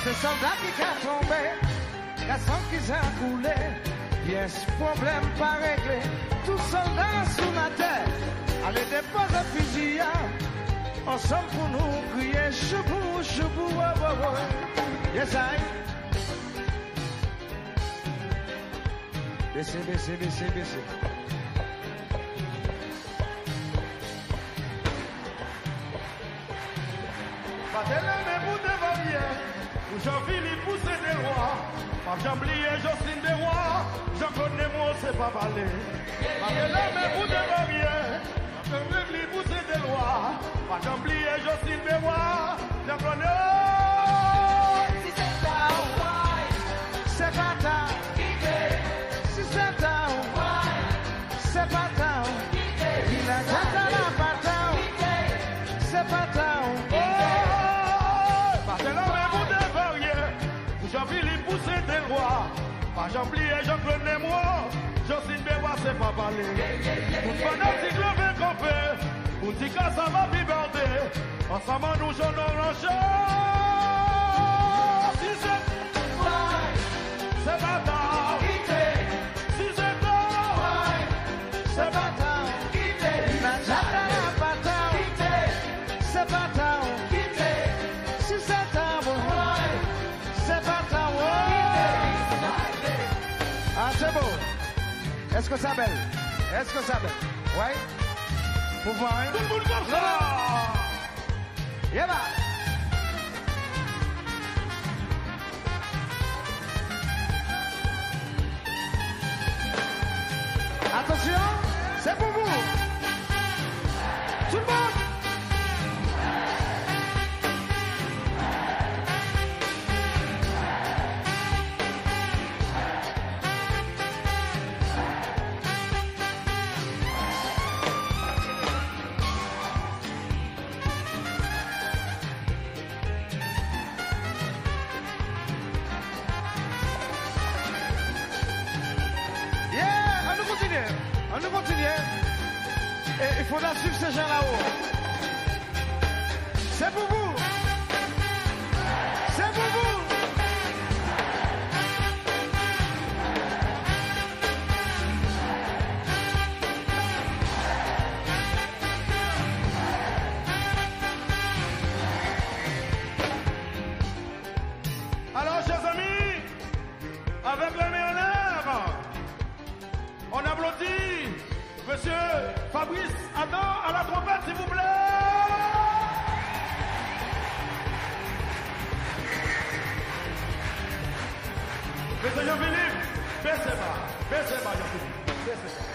Speaker 12: ce soldat qui a tombé, garçon qui s'est coulé, bien ce problème pas réglé, tout soldat sous la terre, allez déposer fusil, ensemble pour nous crier choubou, choubou, oh, oh, oh. Yes, I. Baissez, baissez, baissez, baissez.
Speaker 13: Patella me boute varier, où Jean-Philippe poussé des rois, par Jean-Blier, Jocelyne des rois, j'en connais moi, c'est pas parler. Patella me boute varier, Jean-Philippe poussé des rois, par Jean-Blier, Jocelyne des rois, j'en connais.
Speaker 12: Si c'est ça, c'est pas ta. Si c'est ta, c'est pas ta. Il a tata la pata. C'est pas ta.
Speaker 13: Jean-Philippe poussé des rois, pas Jean-Blier, Jean-Claude Némois, Jocelyne Bérois, c'est pas parler. Pour pendant si je vais camper, pour dire que ça va vivarder, ensemble nous j'en orange. Si c'est c'est pas tard, si c'est tard, c'est pas tard,
Speaker 12: La tata la pata. C'est pas ta. Si c'est ta. C'est pas ta. Ah, c'est beau. Est-ce que ça belle? Est-ce que ça belle? Ouais? Vous voyez?
Speaker 13: tout le monde comme ça.
Speaker 12: Yeah, bah. Attention, c'est pour vous. Tout le monde. On nous continue. Et il faudra suivre ces gens là-haut. C'est pour vous. C'est pour vous.
Speaker 13: Alors, chers amis, avec les mains en l'air, on applaudit Monsieur Fabrice Adam à la trompette, s'il vous plaît. Monsieur Jean-Philippe, baissez pas, baissez pas Jean-Philippe, baissez pas.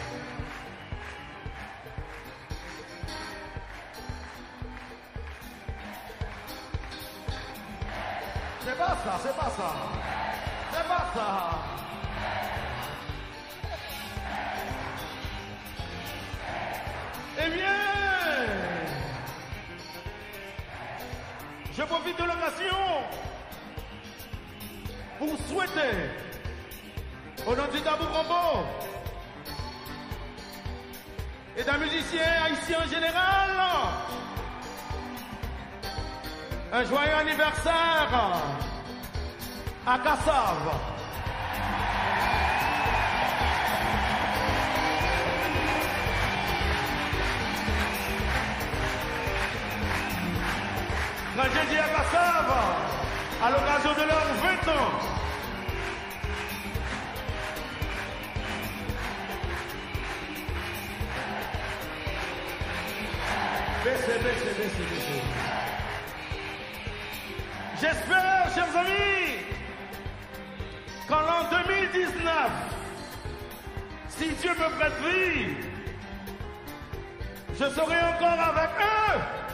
Speaker 13: C'est pas ça, c'est pas ça, c'est pas ça. Eh bien, je profite de l'occasion pour souhaiter, au nom du Tabou Combo et d'un musicien haïtien en général, un joyeux anniversaire à Kassav. Tragédie à Kassav, à l'occasion de leurs vingt ans. Baissez, baissez, baissez, baissez. J'espère, chers amis, qu'en l'an deux mille dix-neuf, si Dieu me prête vie, je serai encore avec eux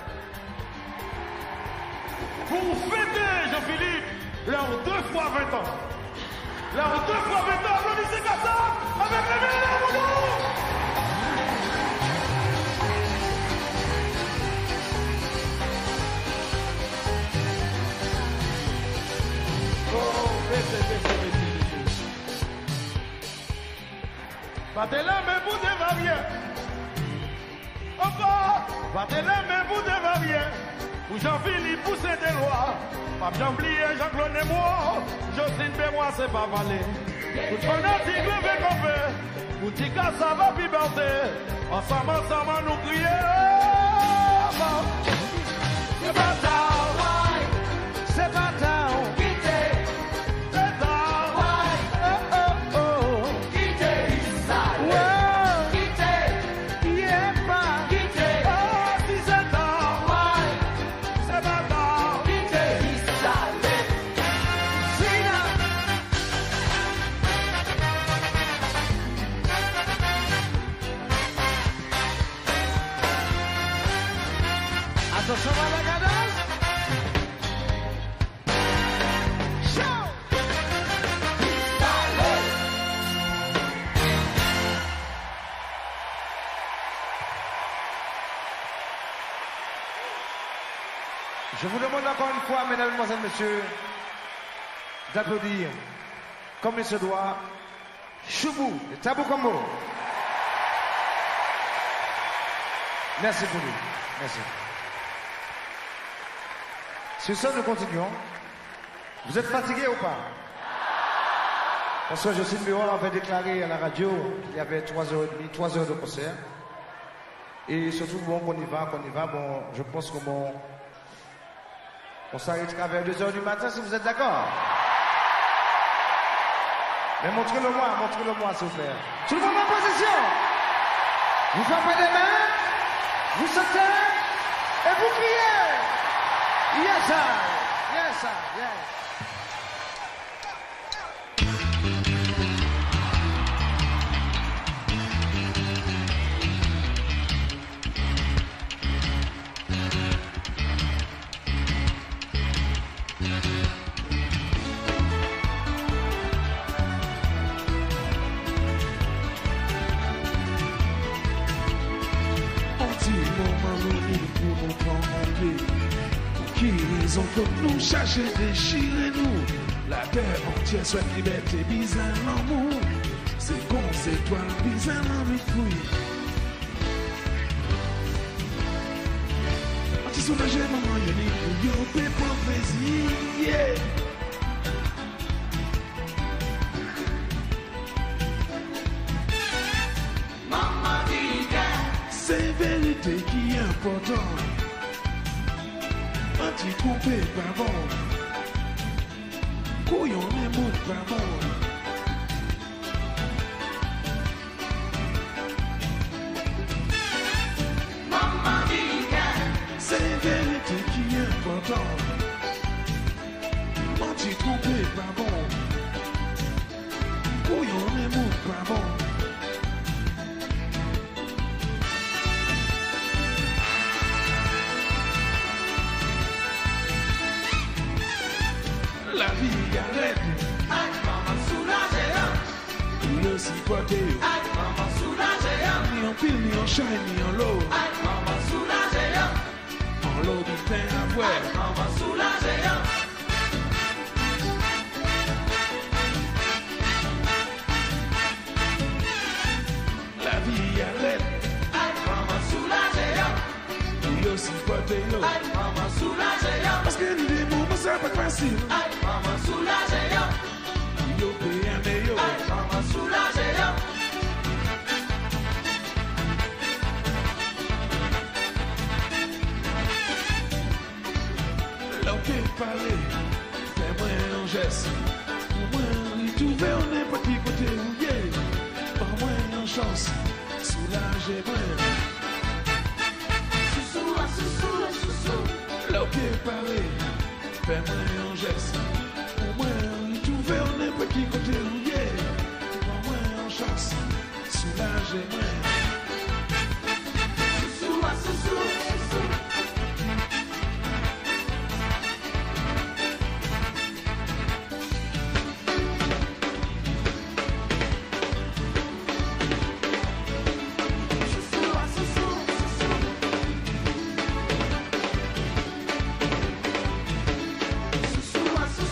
Speaker 13: pour fêter, Jean-Philippe, leurs deux fois vingt ans. Leurs deux fois vingt ans, applaudissez Kassav avec les meilleurs mots. Oh, baissez, baissez, baissez, baissez. Battez-la, mais vous devez bien. Encore, battez-la, mais vous devez bien. Où Jean-Philippe poussait des lois. Pas oublier Jean-Claude et moi, Jocelyne et moi, c'est pas valé. Tout fanatique, levé qu'on fait, boutique à ça va pimenter. Ensemble, ensemble, nous crier. C'est pas tard, c'est pas tard. Quittez, c'est tard. Oh, oh, oh. Quittez, ça. Ouais. Quittez, yeah, pas. Quittez, oh, si c'est tard. C'est pas tard. Quittez, ça.
Speaker 12: Attention à la cadence. Show.
Speaker 2: Je vous demande encore une fois, mesdames, mesdemoiselles, messieurs, d'applaudir comme il se doit Choubou et Tabou Combo. Merci pour nous. Merci. Sur ce, nous continuons. Vous êtes fatigués ou pas? Parce que Jocelyne Béroir avait déclaré à la radio qu'il y avait trois heures et demie, trois heures de concert. Et surtout, bon, qu'on y va, qu'on y va, bon, je pense qu'on bon, on s'arrêtera vers deux heures du matin si vous êtes d'accord. Mais montrez-le moi, montrez-le moi, s'il vous plaît. Tout le monde en position. Vous frappez des mains, vous sautez et vous criez. Yes, sir. Yes, sir. Yes.
Speaker 5: Comme nous chercher déchirer nous, la terre entière soit liberté, bizarre l'amour, c'est bon, c'est toi, bizarre l'amour, oui. Anti soulagé, maman, y'a ni pour yo, paix pour plaisir, yeah. Maman dit que c'est vérité qui est important. Anti trompé, pas bon. Couillon et mout, pas bon. Maman dit que c'est vérité qui est important. Anti trompé, pas bon. Couillon et mout, pas bon. La vie arrête. Aïe, maman soulagé. Tout le cipoté. Aïe, maman soulagé. Ni en pile, ni en chai, ni en l'eau. Aïe, maman soulagé. En l'eau du pain à boire. Aïe, maman soulagé. La vie arrête. Aïe, maman soulagé. Tout le cipoté. Aïe, maman soulagé. Parce que les moments, c'est pas facile. Aïe, maman soulagé. Yo, péane, yo. Aïe, maman soulagé. L'on peut parler, fais-moi un geste. Pour moi, il trouve on est petit côté rouillé. Par moi, une chance, soulagez-moi. Soussou, soussou, soussou. L'on peut parler, fais-moi un geste. Pour moi, il trouve on est petit côté rouillé. Par moi, une chance, soulagez-moi. Soussou, soussou, soussou. Soussou,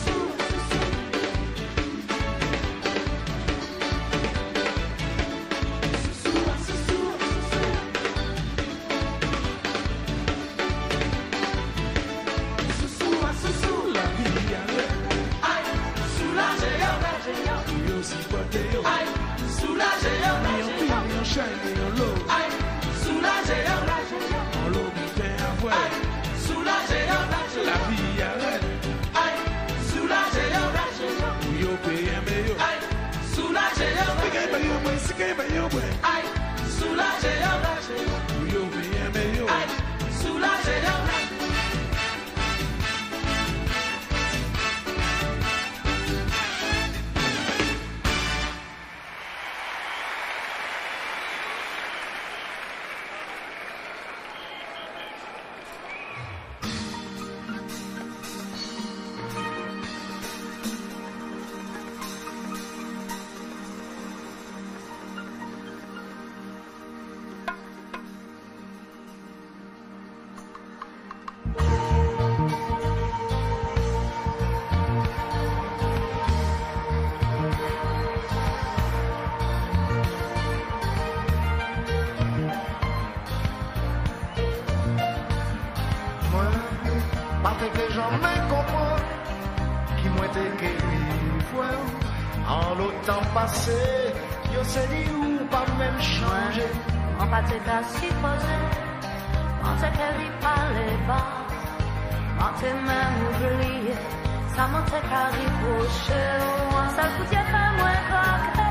Speaker 4: mais comprends qui moi t'ai qu'écrire en l'autant passé, yo c'est dit ou pas même changer.
Speaker 7: On va te qu'à supposer, on te qu'à lui parler bas, on te même oublier, ça m'en te qu'à ripocher, on ça vous dit pas moins croquer.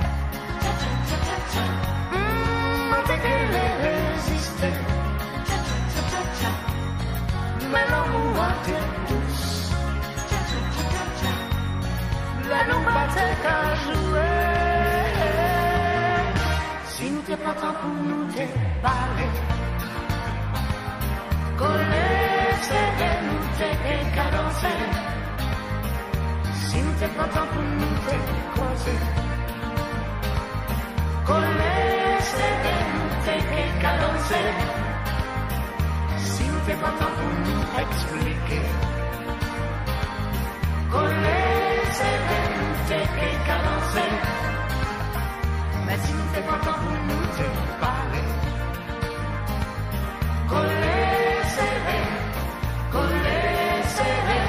Speaker 7: On te qu'à résister, mais l'amour a été douce, la nous pas te qu'à jouer. Si nous t'es pas tant pour nous te parler, coller, serrer, nous t'es cadencer. Si nous t'es pas tant pour nous te causer, coller, serrer, nous t'es cadencer. Si nous t'es pas tant pour nous expliquer, coller, serrer, nous t'es cadencer. Mais si nous t'es pas tant pour nous te parler, coller, serré, coller, serré.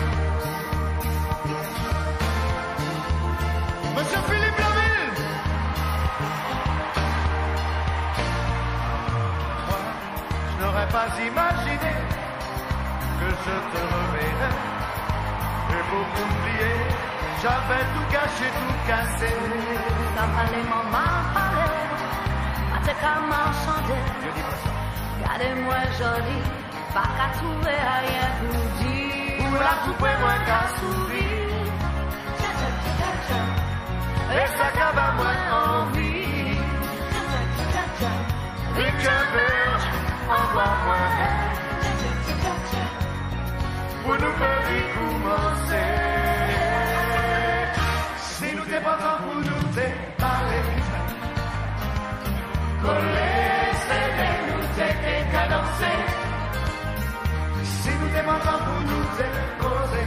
Speaker 4: Monsieur Philippe Laville. Moi, je n'aurais pas imaginé que je te reverrais. Et pour t'oublier, j'avais tout caché, tout cassé.
Speaker 7: Ça fallait m'en parler, à te qu'à m'enchanter. Gardez-moi jolie, pas qu'à trouver rien pour dire.
Speaker 4: Ou la couper, moi qu'à sourire. Et ça qu'à moi envie. Et que veux-je, envoie-moi pour nous faire recommencer. Si nous t'es pas tant pour nous t'es parler, coller, serrer, nous t'es cadencer. Si nous t'es pas tant pour nous t'es causer,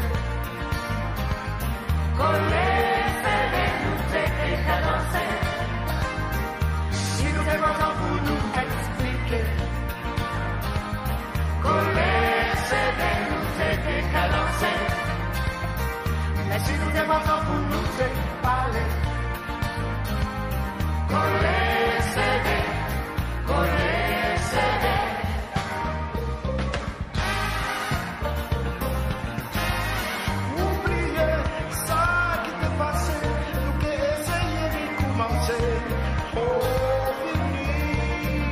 Speaker 4: coller, serrer, nous t'es cadencer. Si nous t'es pas tant pour nous expliquer, coller, serrer, nous t'es cadencer. Mais si nous t'es pas tant pour nous t'es parler, coller, serrer, coller, serrer. Oubliez ça qui t'est passé, nous qui essayons de commencer. Oh, fini.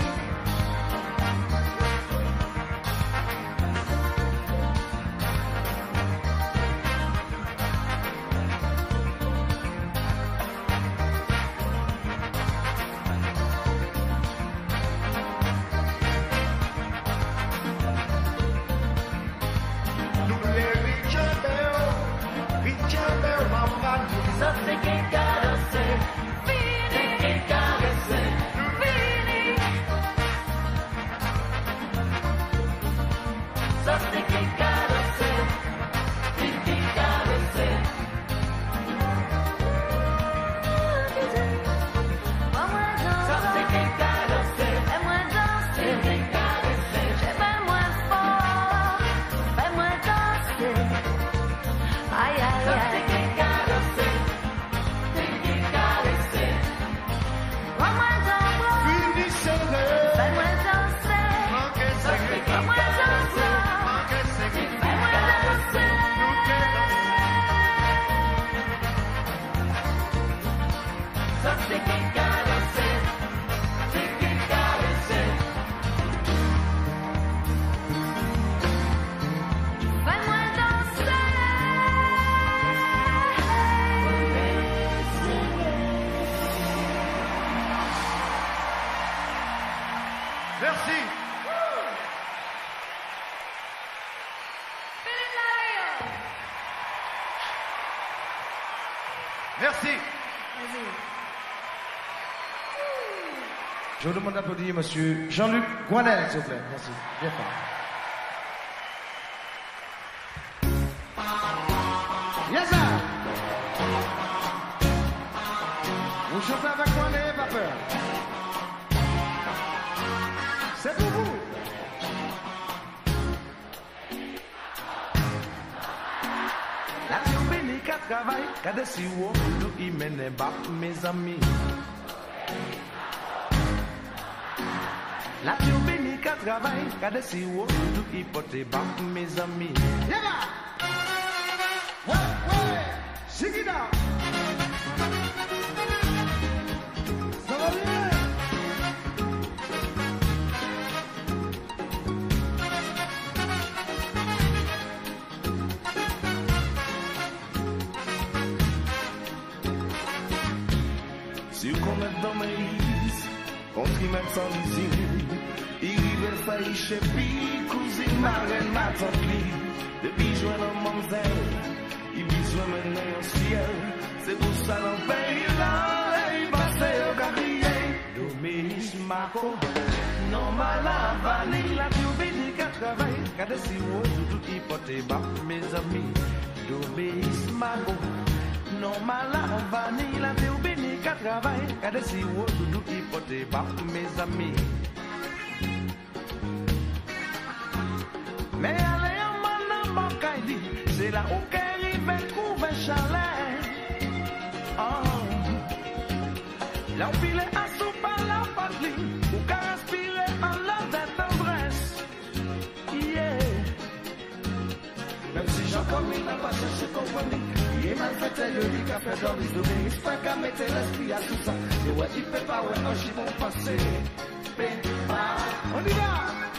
Speaker 4: Merci. Merci.
Speaker 2: Je vous demande d'applaudir monsieur Jean-Luc Guanel, s'il vous plaît. Merci. Bien fort. Yes, sir. Vous chantez avec moi, n'ayez pas peur. C'est pour vous.
Speaker 4: La terre bénie qu'à travail, qu'à des si haut, nous y mène bas, mes amis. La terre bénie qu'à travail, qu'à des si haut, nous y porte bas, mes amis.
Speaker 12: Yaba! Ouais, ouais! Shake it out! Ça va bien?
Speaker 4: Si vous connaissez dans mes listes, contre ils mettent sans l'usine, ils veulent faire chez puis, cousine, marraine, ma tante lit. Depuis jouer dans mon zèle, ils besoin mener au ciel. C'est pour ça dans le pays là, ils passent au carrier. Doméis, Marco, non mal à vanille, la turbine qui travaille, car des si haut, tout qui porte bas, mes amis. Doméis, Marco. Non mal à vanille, la turbine qui travaille, car des si haut, tout qui porte bas, mes amis. Mais allez, c'est là où qu'arrive trouver chalet. Oh. Là où il est assoupe à la patrie, où qu'à respirer en la tendresse. Yeah. Même si j'en comme il n'a pas cherché compagnie, il est mal fait, le lit qu'a fait dans les domaines. Il se fait qu'à mettre l'esprit à tout ça. Et ouais, il peut pas, ouais, un chimon passé. On y va!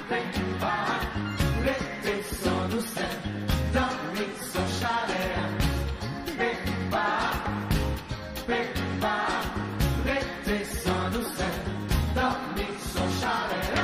Speaker 4: L'été sans douceur. Dormir sans chaleur, pépa, pépa, rester sans douceur, dormir sans chaleur.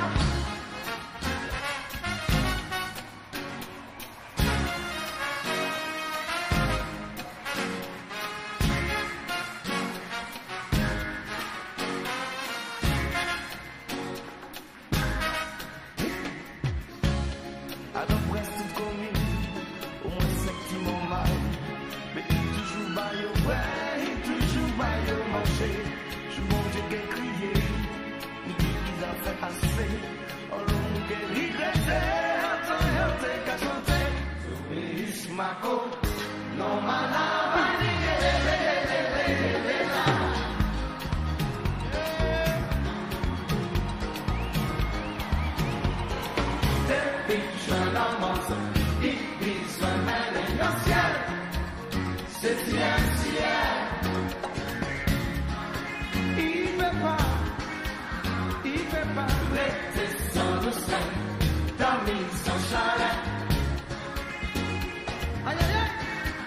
Speaker 4: Marco, non malabani, depuis je l'annonce, il besoin d'aller dans le ciel, c'est ciel, ciel. Il veut pas, il veut pas rester sans douceur, dormir sans chaleur.
Speaker 12: Aïe, aïe, aïe.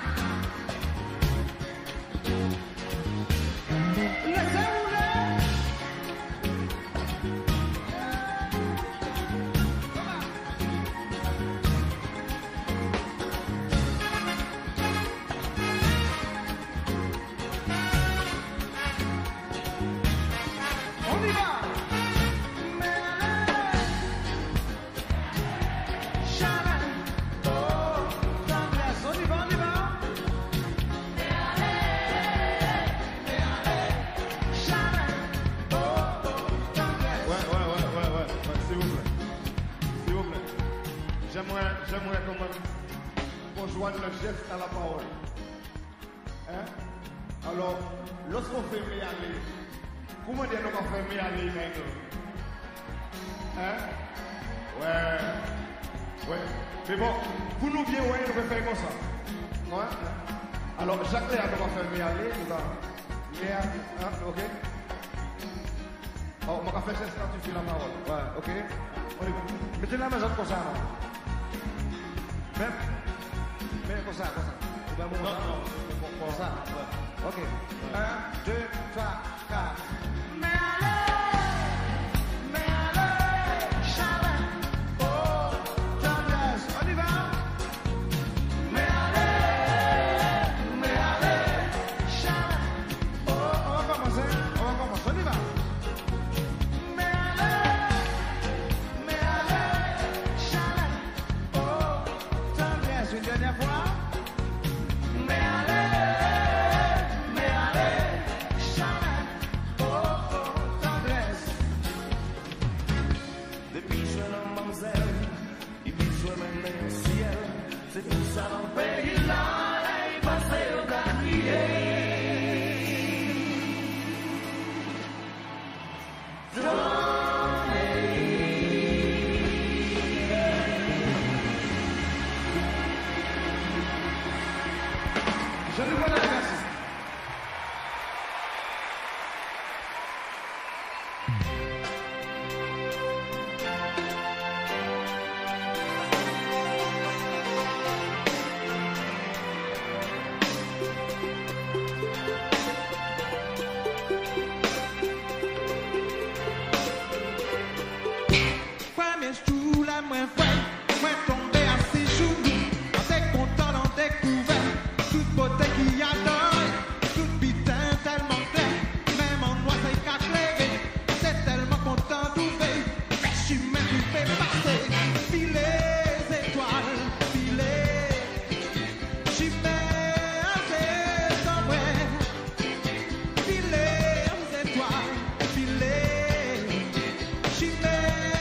Speaker 12: Laissez rouler. On y va.
Speaker 13: J'aimerais quand même qu'on joigne le geste à la parole. Hein? Alors, lorsqu'on fait mais aller, comment dire qu'on fait mais aller maintenant? Hein? Ouais. Ouais. Mais bon, pour nous bien, ouais, nous pouvons faire comme ça. Ouais? Alors, Jacques Léa, on va faire mais aller, nous allons. Léa, hein? Ok? Oh, on va faire geste quand tu fais la parole. Ouais, ok? On est bon. Mettez la maison comme ça, non? Même, même comme ça, comme ça. Ben, bon, non, non, comme ça. Ouais. Ok. Un, deux, trois, quatre. Mais allez, mais allez, chaleur, oh, tendresse, on y va. Mais allez, mais allez, chaleur, oh, on va commencer, on va commencer, on y va. Mais allez, mais allez, chaleur, oh. Une dernière fois. Mais allez, mais allez, jamais. Oh, oh,
Speaker 10: passé au crié.
Speaker 2: Je lui vois la merci.
Speaker 5: Premier jour, la moins vraie, moins tombé à ses genoux. On est content d'en découvrir toute beauté qui adore, toute putain tellement clair, même en noir c'est qu'à clairer. C'est tellement content d'ouvrir, mais je suis même plus fait passer. Filet étoiles, filet, je suis bien assez sans vrai. Filet étoiles, filet, je suis bien.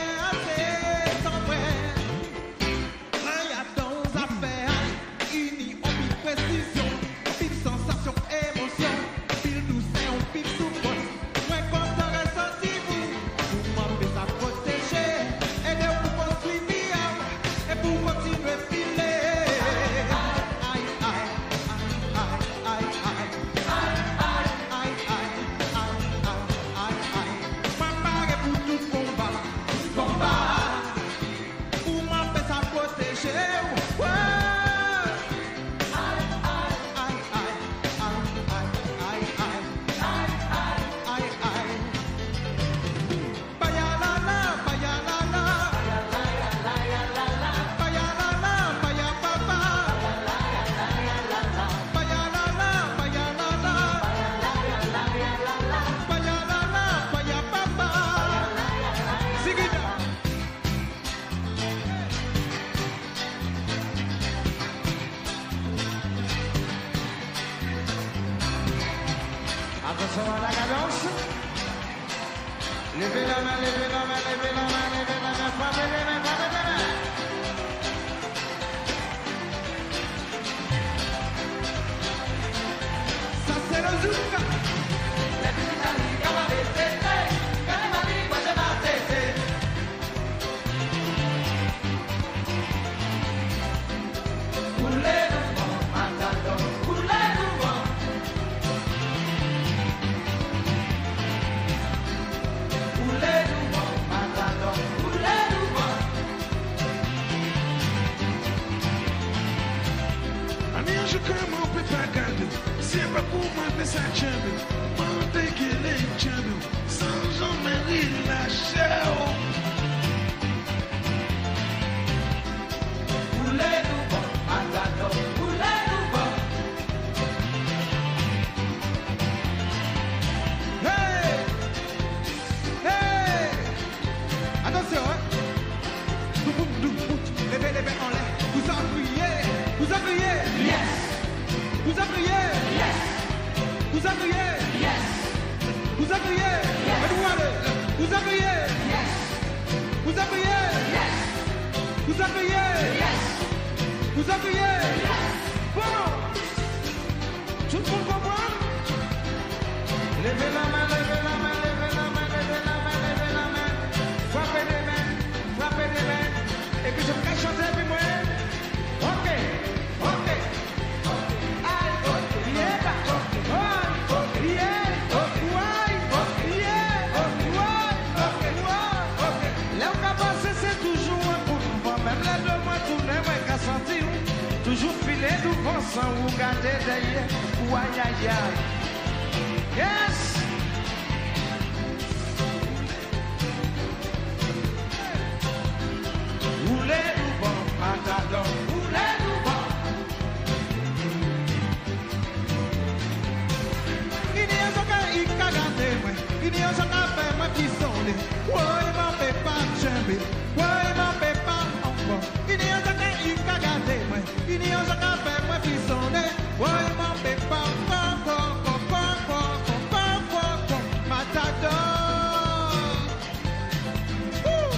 Speaker 2: Attention à la cadence. Levez la main, levez la main, levez la main, levez la main, frappez les mains, frappez les mains.
Speaker 5: Ça c'est le zouk.
Speaker 10: La petite amie, comme avait été, quand elle m'a dit, moi je m'en tété. Roulez-nous bon, matador, roulez-nous bon. Roulez-nous bon, matador, roulez-nous bon.
Speaker 5: Ani anjo kama upe pagado, sempre pour moi pensa champion, mande que ele champion, sans jamais relâcher.
Speaker 10: Roulez-nous bon, matador, roulez-nous bon.
Speaker 5: Hey, hey, attention, hein. Levez les mains en l'air, vous appuyez, vous appuyez,
Speaker 10: Yes,
Speaker 5: vous appuyez,
Speaker 10: yes,
Speaker 5: vous appuyez,
Speaker 10: yes,
Speaker 5: vous appuyez, vous appuyez,
Speaker 10: yes,
Speaker 5: vous appuyez,
Speaker 10: yes,
Speaker 5: vous appuyez,
Speaker 10: yes,
Speaker 5: vous appuyez.
Speaker 10: yes.
Speaker 5: Bon, tout le monde comprend?
Speaker 2: Levez la main, levez la main, levez la main, levez la main, levez la main. Frappez les mains, frappez les mains. Et puis je vais chanter puis moi. Ok, ok. Aïe, ok, yeah, bah, ok, ouais, ok, yeah, ok, ouais, ok, yeah, ok, ouais, ok, ouais, ok. Là où qu'a passé, c'est toujours un coup de vent. Même les deux mois tournés, moi qu'a senti ou. Toujours filer du vent sans ou garder derrière. Ou aïe, aïe, aïe. Yes! Roulez-nous bon, matador, roulez-nous bon.
Speaker 5: Il n'y a aucun qui a gardé moi, il n'y a aucun fait moi qui sonne. Ouais, il m'en fait pas jamais, ouais, il m'en fait pas encore. Il n'y a aucun qui a gardé moi, il n'y a aucun fait moi qui sonne. Ouais, il m'en fait pas encore, encore, encore, encore, encore, matador. Ouh.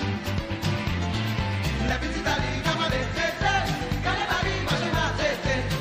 Speaker 10: La petite amie, comme avait été, quand elle m'a dit, moi je m'en tété.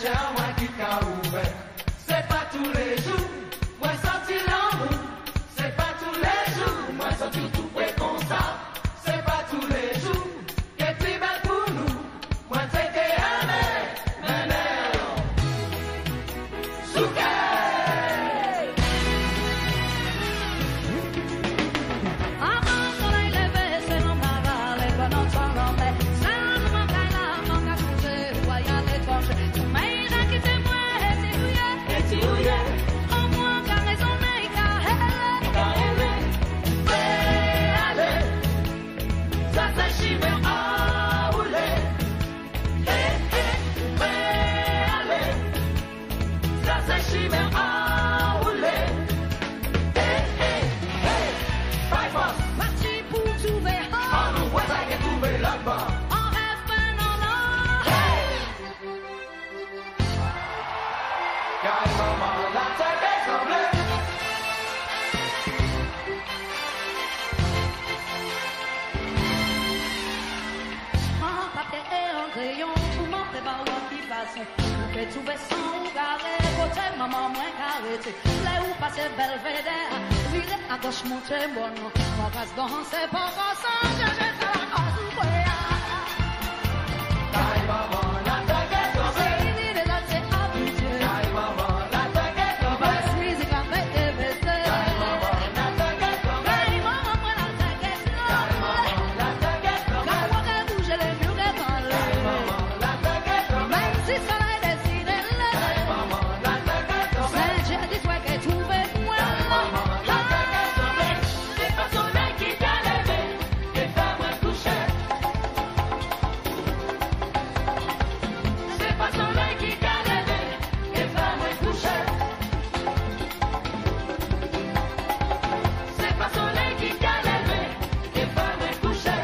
Speaker 10: cœur, moi qui qu'a ouvert. C'est pas tous les jours, moi senti l'amour. C'est pas tous les jours, moi senti tout près comme ça. C'est pas tous les jours, qu'est plus belle pour nous. Moi t'es que aimé, mais non. Souké.
Speaker 7: Avant soleil levé, c'est l'embarras, les bonhommes sont rompés. Ça nous manque là, manque à coucher, voyant l'étranger. Mais il a quitté moi, et t'y ouillé, et t'y ouillé. En moi, car raison, mais car elle, car elle,
Speaker 10: Fais aller, ça c'est chimère à rouler. Hé hé, fais aller, ça c'est chimère à rouler. Hé hé, hé, five us.
Speaker 7: parti pour trouver,
Speaker 10: On nous voit ça qui est trouvé là-bas.
Speaker 7: en rêve, ben non, non.
Speaker 10: Car maman, la tête est semblée.
Speaker 7: En papier et en crayon, tout monté par l'occupation. Vous faites trouver sans carré, côté maman moins carré. Là où passe Belvédère, virez à gauche, montez bon. On passe dans c'est pas ça, je jette à la case ou quoi.
Speaker 10: Car maman, la tête est semblée.
Speaker 7: C'est l'idée de c'est habitué.
Speaker 10: Car maman, la tête est semblée.
Speaker 7: Basse musique avec des baissés.
Speaker 10: Car maman, la tête est semblée.
Speaker 7: Hey, maman, moi, la tête est
Speaker 10: Car maman, la tête est semblée.
Speaker 7: Car moi, qu'elle bouge les murs et parle.
Speaker 10: Maman, la tête est semblée.
Speaker 7: Même si ça l'a décidé,
Speaker 10: Maman, la tête est semblée.
Speaker 7: c'est Dieu dit toi qu'elle trouve moi.
Speaker 10: Maman, la tête est semblée. C'est pas soleil qui t'a levé, que t'as moins couché. C'est pas soleil qui t'a levé, que t'as moins couché. C'est pas soleil qui t'a levé, que t'as moins couché.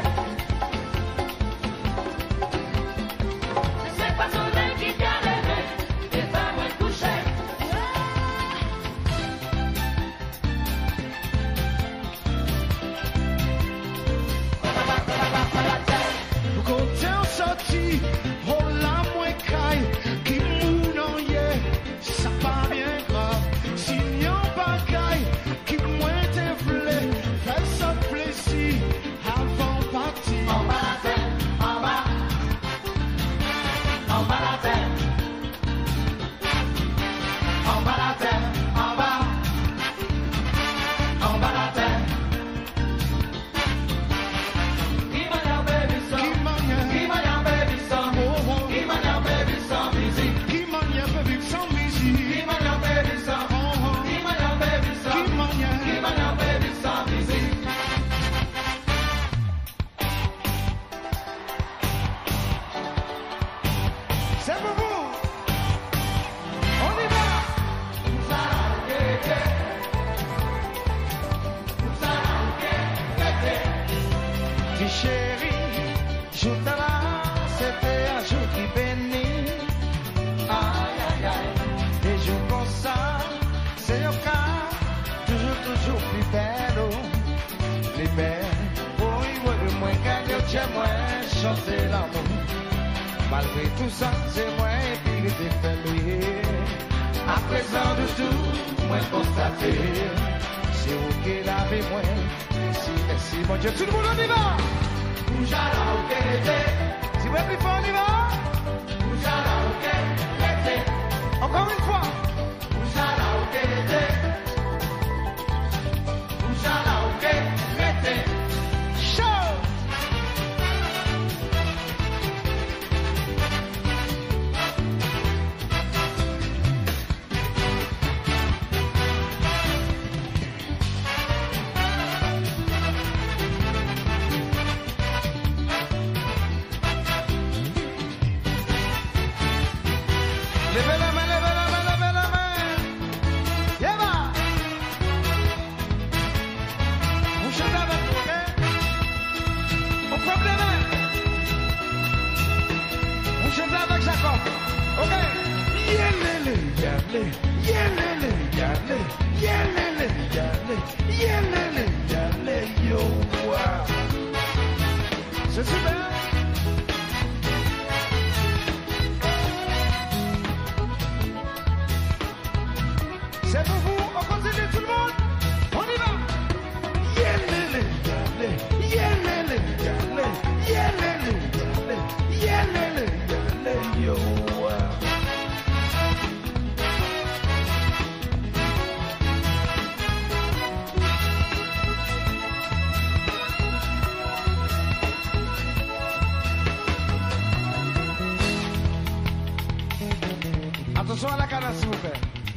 Speaker 10: C'est pas soleil qui t'a levé, que t'as moins couché.
Speaker 5: Côté en sorti, oh la moins caille, qui moun en yé, ça pas bien grave. Si yon pas caille, qui moins te vle, fais ça plaisir, avant parti.
Speaker 10: En bas la terre, en bas. En bas la terre. En bas la terre, en bas. En bas la terre. Give me your baby song.
Speaker 5: Qui m'a
Speaker 10: Give me your baby song.
Speaker 5: Oh, oh.
Speaker 10: Give me your baby song, music.
Speaker 5: Qui m'a pas vivre sans musique.
Speaker 10: Give me your baby song.
Speaker 5: Oh, oh.
Speaker 10: Give me your baby song.
Speaker 5: Qui m'a
Speaker 10: Give me your baby song, music.
Speaker 2: C'est pour vous. On y va.
Speaker 5: Dis chérie, jour de là, c'était un jour qui bénit. Aïe, aïe, aïe, des jours comme ça, c'est le cas, toujours, toujours plus belle. Oh. Les belles, oh, oui, oui, moins gagne, j'aime moins chanter l'amour. Malgré tout ça, c'est moi et puis les fait briller. À présent de tout, moi constaté, c'est vous qui l'avez moins. Merci, merci, mon Dieu. Tout le monde, on y va.
Speaker 10: Oujala ou kété.
Speaker 5: Si vous êtes plus fort, on y va.
Speaker 10: Oujala ou kété.
Speaker 5: Encore une fois.
Speaker 10: Oujala ou kété. Oujala ou kété.
Speaker 5: Show. Levez la main, levez la main, levez la main. Yéba. Vous chantez avec nous, ok? On frappe les mains. Vous chantez avec Jacob, ok? Yélélé, yélé, yélélé, yélé, yélélé, yélé, yélélé, yélé, yo, wow. C'est super.
Speaker 12: C'est pour vous, on continue tout le monde. On y va. Yelele, yale, yelele, yale, yelele, yale, yelele, yale, yo. Attention à la canne, s'il vous plaît.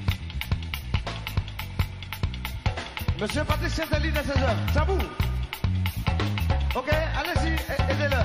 Speaker 12: Monsieur Patrick Saint-Élie de ses heures. Ça vous? Ok, allez-y, aidez-le.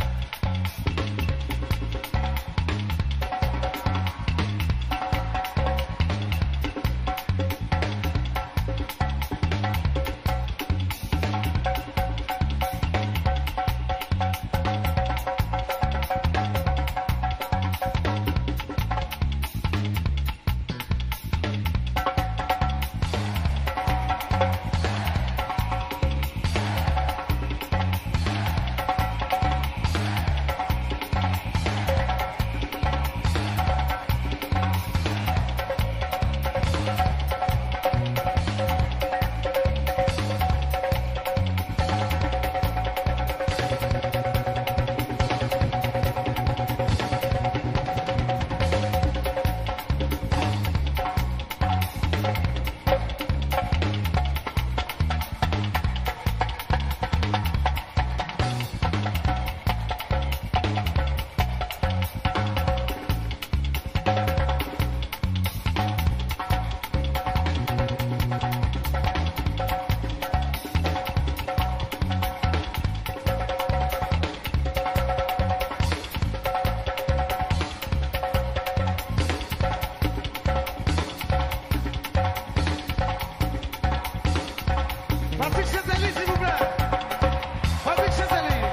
Speaker 12: Patrick Saint-Élie, s'il vous plaît. Patrick Saint-Élie.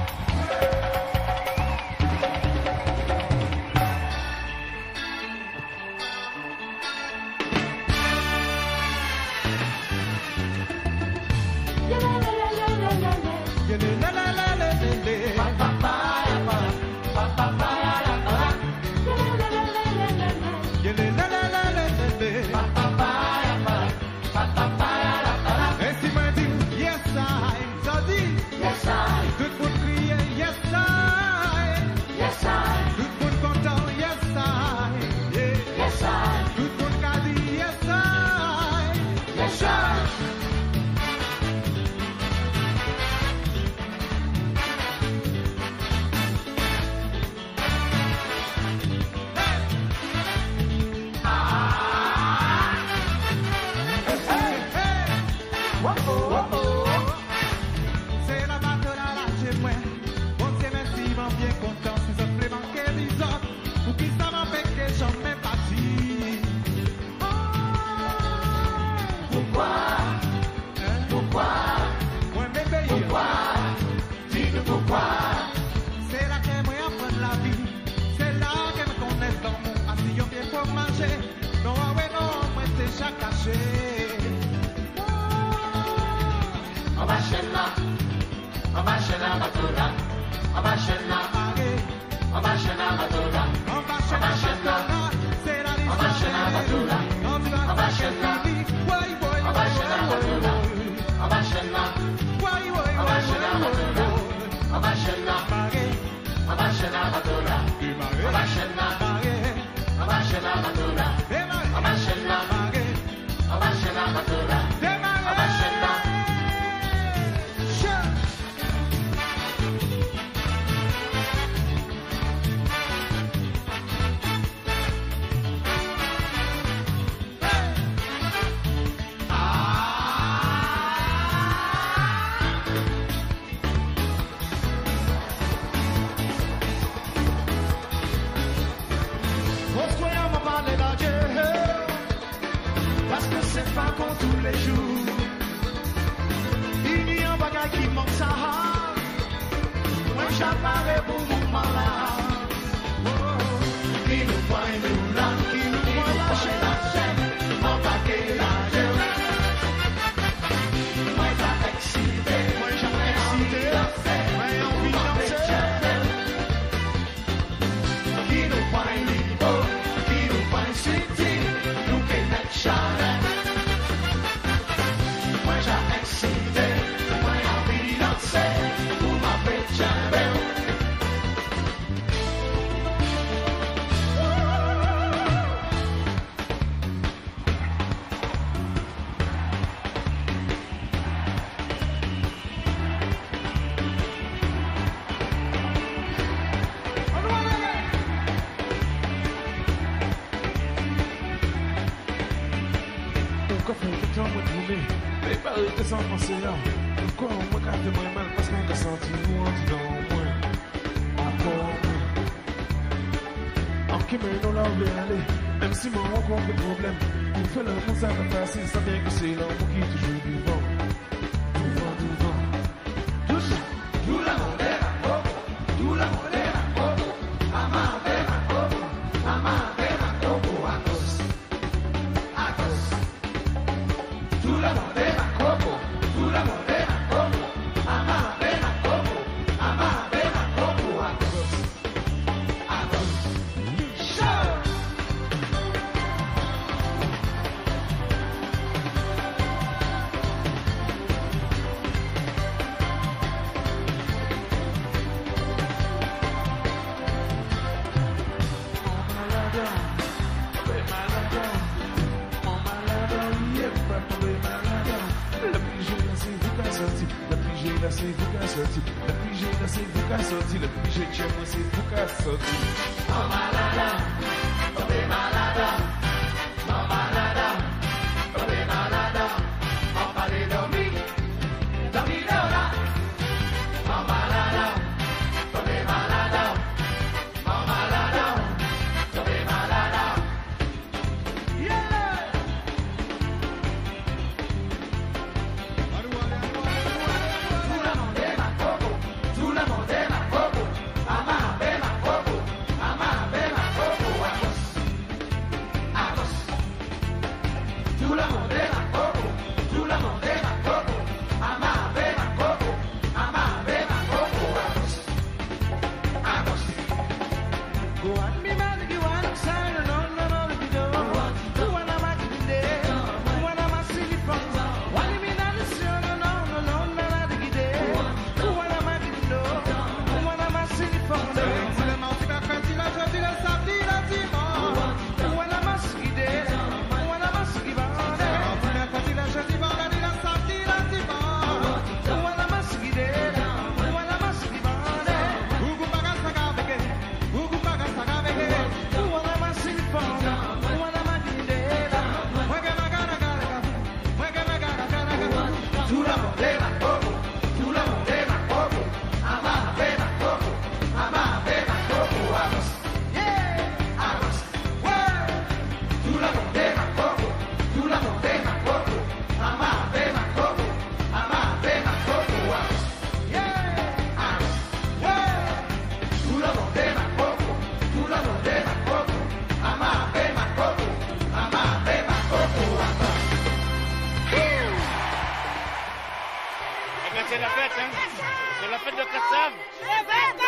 Speaker 5: C'est la batte dans la chez moi. Bon Dieu merci, m'en bien content. Si ça fait manquer les autres, ou qui ça m'empêche que j'en ai parti. Pourquoi? Pourquoi? Moi bébé, pourquoi? Dis-nous pourquoi? C'est là que moi apprendre la vie. C'est là que me connaisse dans mon assis, bien pour manger. Non, ouais, non, moi c'est chaque caché.
Speaker 10: On va chez là, on va chez la bateau-là, on va chez là, on va chez la bateau-là, on va chez là, on va chez la bateau-là, on va chez là, on va chez la bateau-là, on va chez là, on va chez la bateau-là, on va chez là, on va chez la bateau-là, on va chez là, on va chez la bateau-là, on va chez là, on va chez la bateau-là, on va chez là.
Speaker 12: Parce que c'est pas comme tous les jours. Il y a un bagage qui manque ça. Moi j'apparais pour mon malade. Qui nous voit nous là, qui nous voit lâcher la chaîne, mon paquet la gueule. Moi j'ai excité, moi j'ai excité, moi j'ai envie de danser. Qui nous voit libre, qui nous voit city, nous pénètre chalet.
Speaker 5: arrêter sans penser là. Pourquoi moi quand t'es moins mal parce qu'on t'a senti nous en disant moins. Encore moins. Ok, mais non là on veut aller. Même si moi on rencontre des problèmes. Pour faire l'amour ça va facile. Ça vient que c'est l'amour qui est toujours vivant. Vivant, vivant. Tout ça. Tout l'amour est la coco. Tout l'amour est la coco. Maman est la coco. Maman est la coco. À cause. À cause. Tout l'amour est la coco. Tout l'amour est la coco. Maman est la coco. Maman est la coco. À cause. À cause. Show! La c'est vous qui sorti, la pigé là c'est vous qui sorti, la pigé chez moi c'est vous qui sorti. Oh malada, oh be malada, oh malada, oh be malada, oh parle dormi, dormi là. Oh malada, oh be malada, oh malada, oh be malada. Yeah.
Speaker 14: C'est la fête, hein? C'est la fête de Kassam.